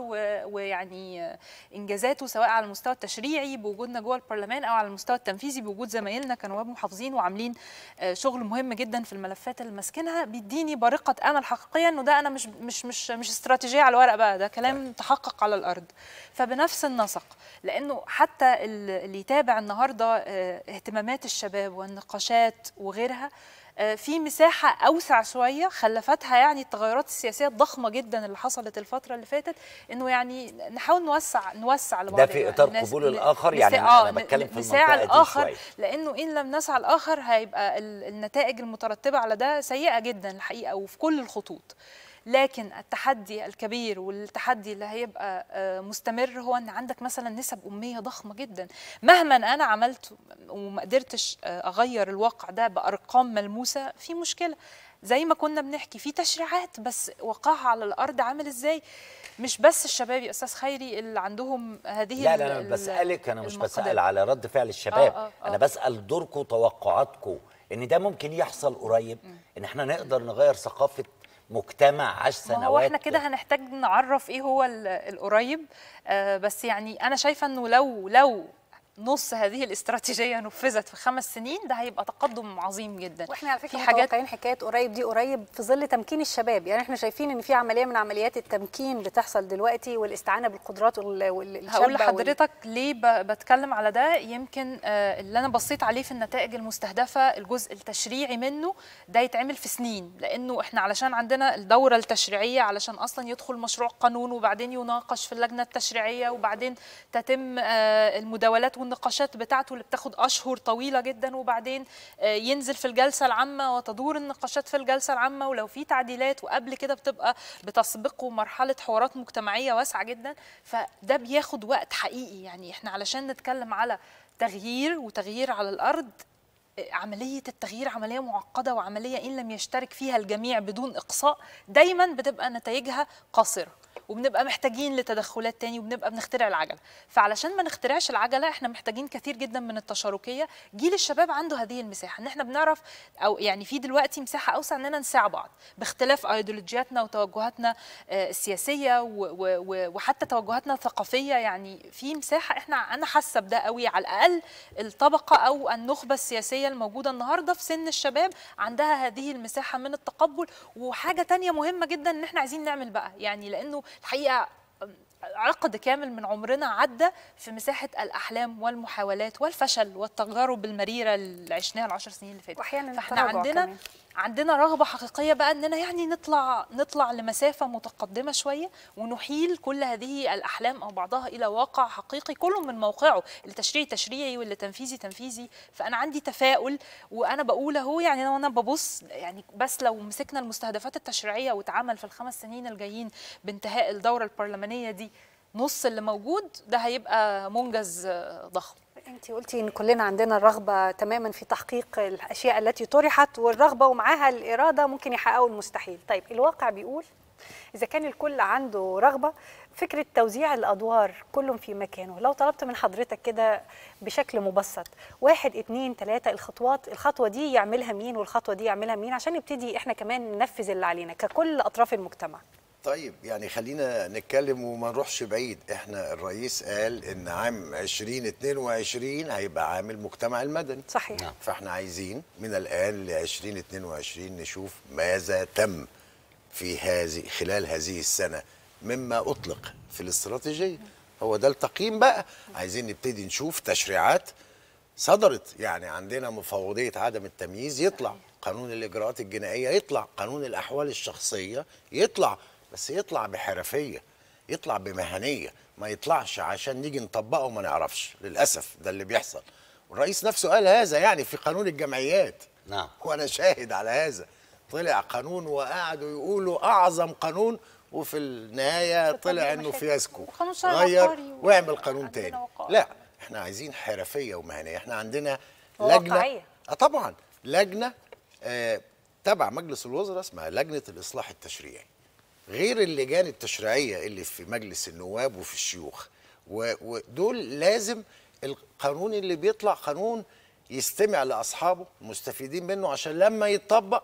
ويعني انجازاته سواء على المستوى التشريعي بوجودنا جوه البرلمان او على المستوى التنفيذي بوجود زمايلنا كنواب محافظين وعاملين شغل مهم جدا في الملفات اللي ماسكينها، بيديني بارقه امل حقيقيه انه ده انا مش استراتيجيه على الورق بقى، ده كلام تحقق على الارض. فبنفس النسق، لانه حتى اللي يتابع النهارده اهتمامات الشباب والنقاشات وغيرها في مساحة أوسع شوية خلفتها يعني التغيرات السياسية الضخمة جدا اللي حصلت الفترة اللي فاتت، إنه يعني نحاول نوسع لبعض. ده في إطار قبول الآخر، يعني أنا بتكلم في المنطقة دي شوية، لأنه إن لم نسعى الآخر هيبقى النتائج المترتبة على ده سيئة جدا الحقيقة وفي كل الخطوط. لكن التحدي الكبير والتحدي اللي هيبقى مستمر هو ان عندك مثلا نسب اميه ضخمه جدا. مهما انا عملت وما قدرتش اغير الواقع ده بارقام ملموسه، في مشكله. زي ما كنا بنحكي في تشريعات، بس وقعها على الارض عامل ازاي؟ مش بس الشباب يا استاذ خيري اللي عندهم هذه لا انا بسالك، انا مش بسال على رد فعل الشباب. انا بسال دوركم وتوقعاتكم ان ده ممكن يحصل قريب، ان احنا نقدر نغير ثقافه مجتمع 10 سنوات. هو احنا كده هنحتاج نعرف ايه هو القريب. بس يعني انا شايفه انه لو نص هذه الاستراتيجيه نفذت في 5 سنين ده هيبقى تقدم عظيم جدا. واحنا على فكره متوقعين حكايه قريب دي قريب في ظل تمكين الشباب، يعني احنا شايفين ان في عمليه من عمليات التمكين بتحصل دلوقتي والاستعانه بالقدرات والشابه. هقول لحضرتك ليه بتكلم على ده. يمكن اللي انا بصيت عليه في النتائج المستهدفه الجزء التشريعي منه ده يتعمل في سنين، لانه احنا علشان عندنا الدوره التشريعيه علشان اصلا يدخل مشروع قانون وبعدين يناقش في اللجنه التشريعيه وبعدين تتم المداولات والنقاشات بتاعته اللي بتاخد أشهر طويلة جدا، وبعدين ينزل في الجلسة العامة وتدور النقاشات في الجلسة العامة، ولو في تعديلات وقبل كده بتبقى بتسبقه مرحلة حوارات مجتمعية واسعة جدا. فده بياخد وقت حقيقي. يعني احنا علشان نتكلم على تغيير على الأرض، عملية التغيير عملية معقدة وعملية إن لم يشترك فيها الجميع بدون إقصاء دايما بتبقى نتائجها قاصرة، وبنبقى محتاجين لتدخلات تاني وبنبقى بنخترع العجلة. فعلشان ما نخترعش العجلة احنا محتاجين كثير جدا من التشاركية. جيل الشباب عنده هذه المساحة ان احنا بنعرف، او يعني في دلوقتي مساحة اوسع اننا نساع بعض باختلاف ايديولوجياتنا وتوجهاتنا السياسية وحتى توجهاتنا الثقافية. يعني في مساحة انا حاسة بده قوي. على الاقل الطبقة او النخبة السياسية الموجودة النهاردة في سن الشباب عندها هذه المساحة من التقبل. وحاجة تانية مهمة جدا ان احنا عايزين نعمل بقى، يعني لانه الحقيقة عقد كامل من عمرنا عدى في مساحة الأحلام والمحاولات والفشل والتجارب المريرة اللي عشناها ال10 سنين اللي فاتت. وأحيانا فاحنا عندنا رغبة حقيقية بقى اننا يعني نطلع لمسافة متقدمة شوية ونحيل كل هذه الأحلام أو بعضها إلى واقع حقيقي كله من موقعه، اللي تشريعي واللي تنفيذي. فأنا عندي تفاؤل، وأنا بقول اهو يعني وانا ببص يعني بس لو مسكنا المستهدفات التشريعية واتعمل في ال5 سنين الجايين بانتهاء الدورة البرلمانية دي نص اللي موجود، ده هيبقى منجز ضخم. انت قلتي ان كلنا عندنا الرغبه تماما في تحقيق الاشياء التي طرحت، والرغبه ومعاها الاراده ممكن يحققوا المستحيل. طيب الواقع بيقول اذا كان الكل عنده رغبه، فكره توزيع الادوار كل في مكانه. لو طلبت من حضرتك كده بشكل مبسط 1 2 3 الخطوه دي يعملها مين والخطوه دي يعملها مين، عشان نبتدي احنا كمان ننفذ اللي علينا ككل اطراف المجتمع. طيب يعني خلينا نتكلم وما نروحش بعيد. احنا الرئيس قال ان عام 2022 هيبقى عام المجتمع المدني. صحيح. فاحنا عايزين من الان ل 2022 نشوف ماذا تم في خلال هذه السنة مما أطلق في الاستراتيجية. هو ده التقييم بقى. عايزين نبتدي نشوف تشريعات صدرت، يعني عندنا مفوضية عدم التمييز يطلع، قانون الإجراءات الجنائية يطلع، قانون الأحوال الشخصية يطلع، بس يطلع بحرفية، يطلع بمهنية، ما يطلعش عشان نيجي نطبقه وما نعرفش. للأسف ده اللي بيحصل، والرئيس نفسه قال هذا يعني في قانون الجمعيات. نعم. وأنا شاهد على هذا. طلع قانون وقعدوا يقولوا أعظم قانون، وفي النهاية طلع إنه فياسكو، غير واعمل قانون تاني. لا، احنا عايزين حرفية ومهنية. احنا عندنا لجنة طبعا لجنة تبع مجلس الوزراء اسمها لجنة الإصلاح التشريعي، غير اللجان التشريعية اللي في مجلس النواب وفي الشيوخ، ودول لازم القانون اللي بيطلع قانون يستمع لأصحابه المستفيدين منه، عشان لما يتطبق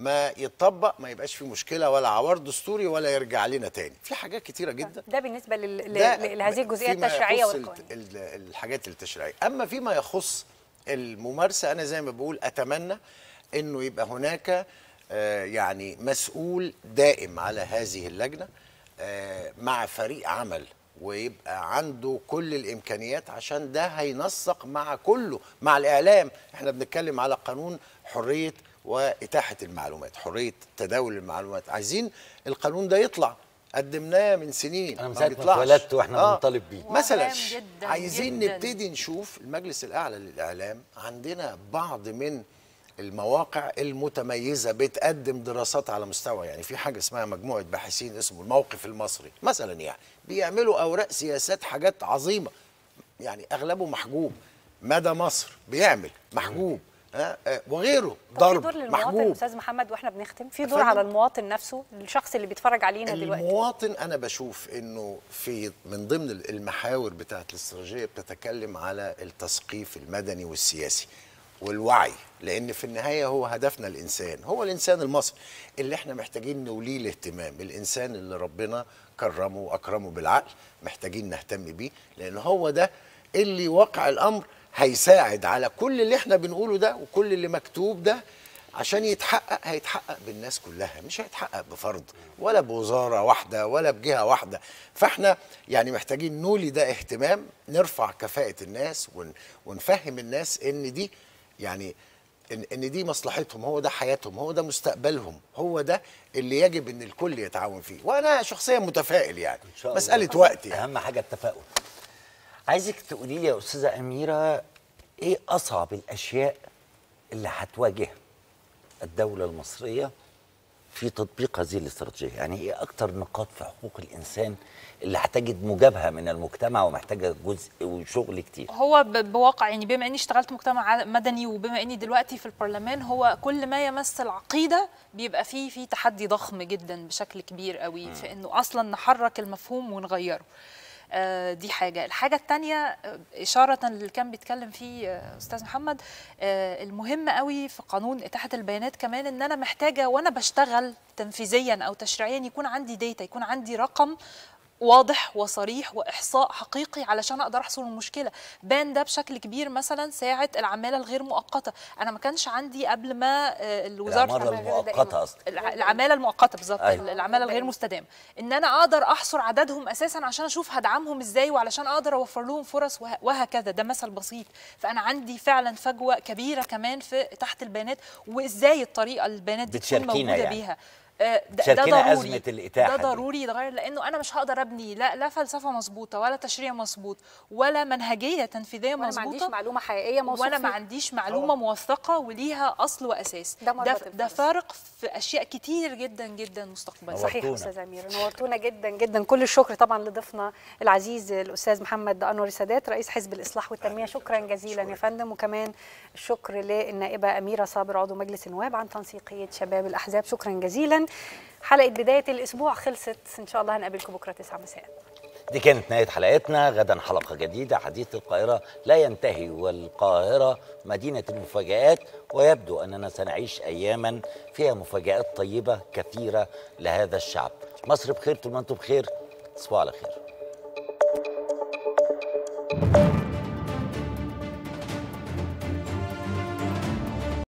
ما يبقاش فيه مشكلة ولا عوار دستوري ولا يرجع لنا تاني. في حاجات كتيرة جدا. ده بالنسبة لهذه الجزئية التشريعية والقانون. الحاجات التشريعية. أما فيما يخص الممارسة، أنا زي ما بقول أتمنى أنه يبقى هناك يعني مسؤول دائم على هذه اللجنة مع فريق عمل، ويبقى عنده كل الإمكانيات، عشان ده هينسق مع كله، مع الإعلام. احنا بنتكلم على قانون حرية وإتاحة المعلومات، حرية تداول المعلومات. عايزين القانون ده يطلع، قدمناه من سنين، أنا من ساعة ما اتولدت واحنا بنطالب بيه. مثلا عايزين نبتدي نشوف المجلس الأعلى للإعلام، عندنا بعض من المواقع المتميزة بتقدم دراسات على مستوى، يعني في حاجة اسمها مجموعة باحثين اسمه الموقف المصري مثلا، يعني بيعملوا أوراق سياسات، حاجات عظيمة، يعني أغلبه محجوب. مدى مصر بيعمل محجوب، وغيره ضرب في دور للمواطن استاذ محمد واحنا بنختم، في دور على المواطن نفسه، الشخص اللي بيتفرج علينا دلوقتي. المواطن انا بشوف انه في من ضمن المحاور بتاعه الاستراتيجيه بتتكلم على التثقيف المدني والسياسي والوعي، لان في النهايه هو هدفنا الانسان، هو الانسان المصري اللي احنا محتاجين نوليه الاهتمام، الانسان اللي ربنا كرمه واكرمه بالعقل، محتاجين نهتم بيه، لان هو ده اللي واقع الامر هيساعد على كل اللي احنا بنقوله ده وكل اللي مكتوب ده، عشان يتحقق هيتحقق بالناس كلها، مش هيتحقق بفرد ولا بوزارة واحدة ولا بجهة واحدة. فاحنا يعني محتاجين نولي ده اهتمام، نرفع كفاءة الناس ونفهم الناس ان دي يعني ان دي مصلحتهم، هو ده حياتهم، هو ده مستقبلهم، هو ده اللي يجب ان الكل يتعاون فيه. وانا شخصيا متفائل، يعني إن شاء الله. مسألة وقت يعني. اهم حاجة التفاؤل. عايزك تقولي لي يا أستاذة أميرة، إيه أصعب الأشياء اللي هتواجه الدولة المصرية في تطبيق هذه الاستراتيجية؟ يعني إيه أكتر نقاط في حقوق الإنسان اللي هتجد مجابهة من المجتمع ومحتاجة جزء وشغل كتير؟ هو بواقع يعني بما إني اشتغلت مجتمع مدني، وبما إني دلوقتي في البرلمان، هو كل ما يمس العقيدة بيبقى فيه تحدي ضخم جدا بشكل كبير قوي في إنه أصلا نحرك المفهوم ونغيره. دي حاجة. الحاجة التانية إشارة اللي كان بيتكلم فيه أستاذ محمد، المهم قوي في قانون إتاحة البيانات كمان، إن أنا محتاجة وأنا بشتغل تنفيذيا أو تشريعيا يكون عندي داتا، يكون عندي رقم واضح وصريح وإحصاء حقيقي علشان أقدر أحصل المشكلة. بان ده بشكل كبير مثلا ساعة العمالة الغير مؤقتة، أنا ما كانش عندي قبل ما الوزارة العمالة المؤقتة أصلا، العمالة المؤقتة بالظبط، العمالة الغير مستدامة، إن أنا أقدر أحصر عددهم أساسا عشان أشوف هدعمهم إزاي وعلشان أقدر أوفر لهم فرص وهكذا. ده مثل بسيط. فأنا عندي فعلا فجوة كبيرة كمان في تحت البيانات، وإزاي الطريقة البيانات دي تكون موجودة يعني بيها. ده ضروري، أزمة الإتاحة ده ضروري يتغير، لأنه أنا مش هقدر أبني لا فلسفة مظبوطة ولا تشريع مظبوط ولا منهجية تنفيذية مظبوطة، وأنا ما عنديش معلومة حقيقية موثوقة، وأنا ما عنديش معلومة موثقة وليها أصل وأساس. ده فارق في أشياء كتير جدا جدا مستقبلا. صحيح أستاذة أميرة، نورتونا جدا جدا. كل الشكر طبعا لضيفنا العزيز الأستاذ محمد أنور السادات رئيس حزب الإصلاح والتنمية. شكرا جزيلا يا فندم. وكمان الشكر للنائبة أميرة صابر عضو مجلس النواب عن تنسيقية شباب الأحزاب. شكرا جزيلا. حلقة بداية الأسبوع خلصت، إن شاء الله هنقابلكم بكرة 9 مساء. دي كانت نهاية حلقتنا. غدا حلقة جديدة. حديث القاهرة لا ينتهي، والقاهرة مدينة المفاجآت، ويبدو أننا سنعيش أياما فيها مفاجآت طيبة كثيرة لهذا الشعب. مصر بخير طول ما أنتم بخير. تصبحوا على خير.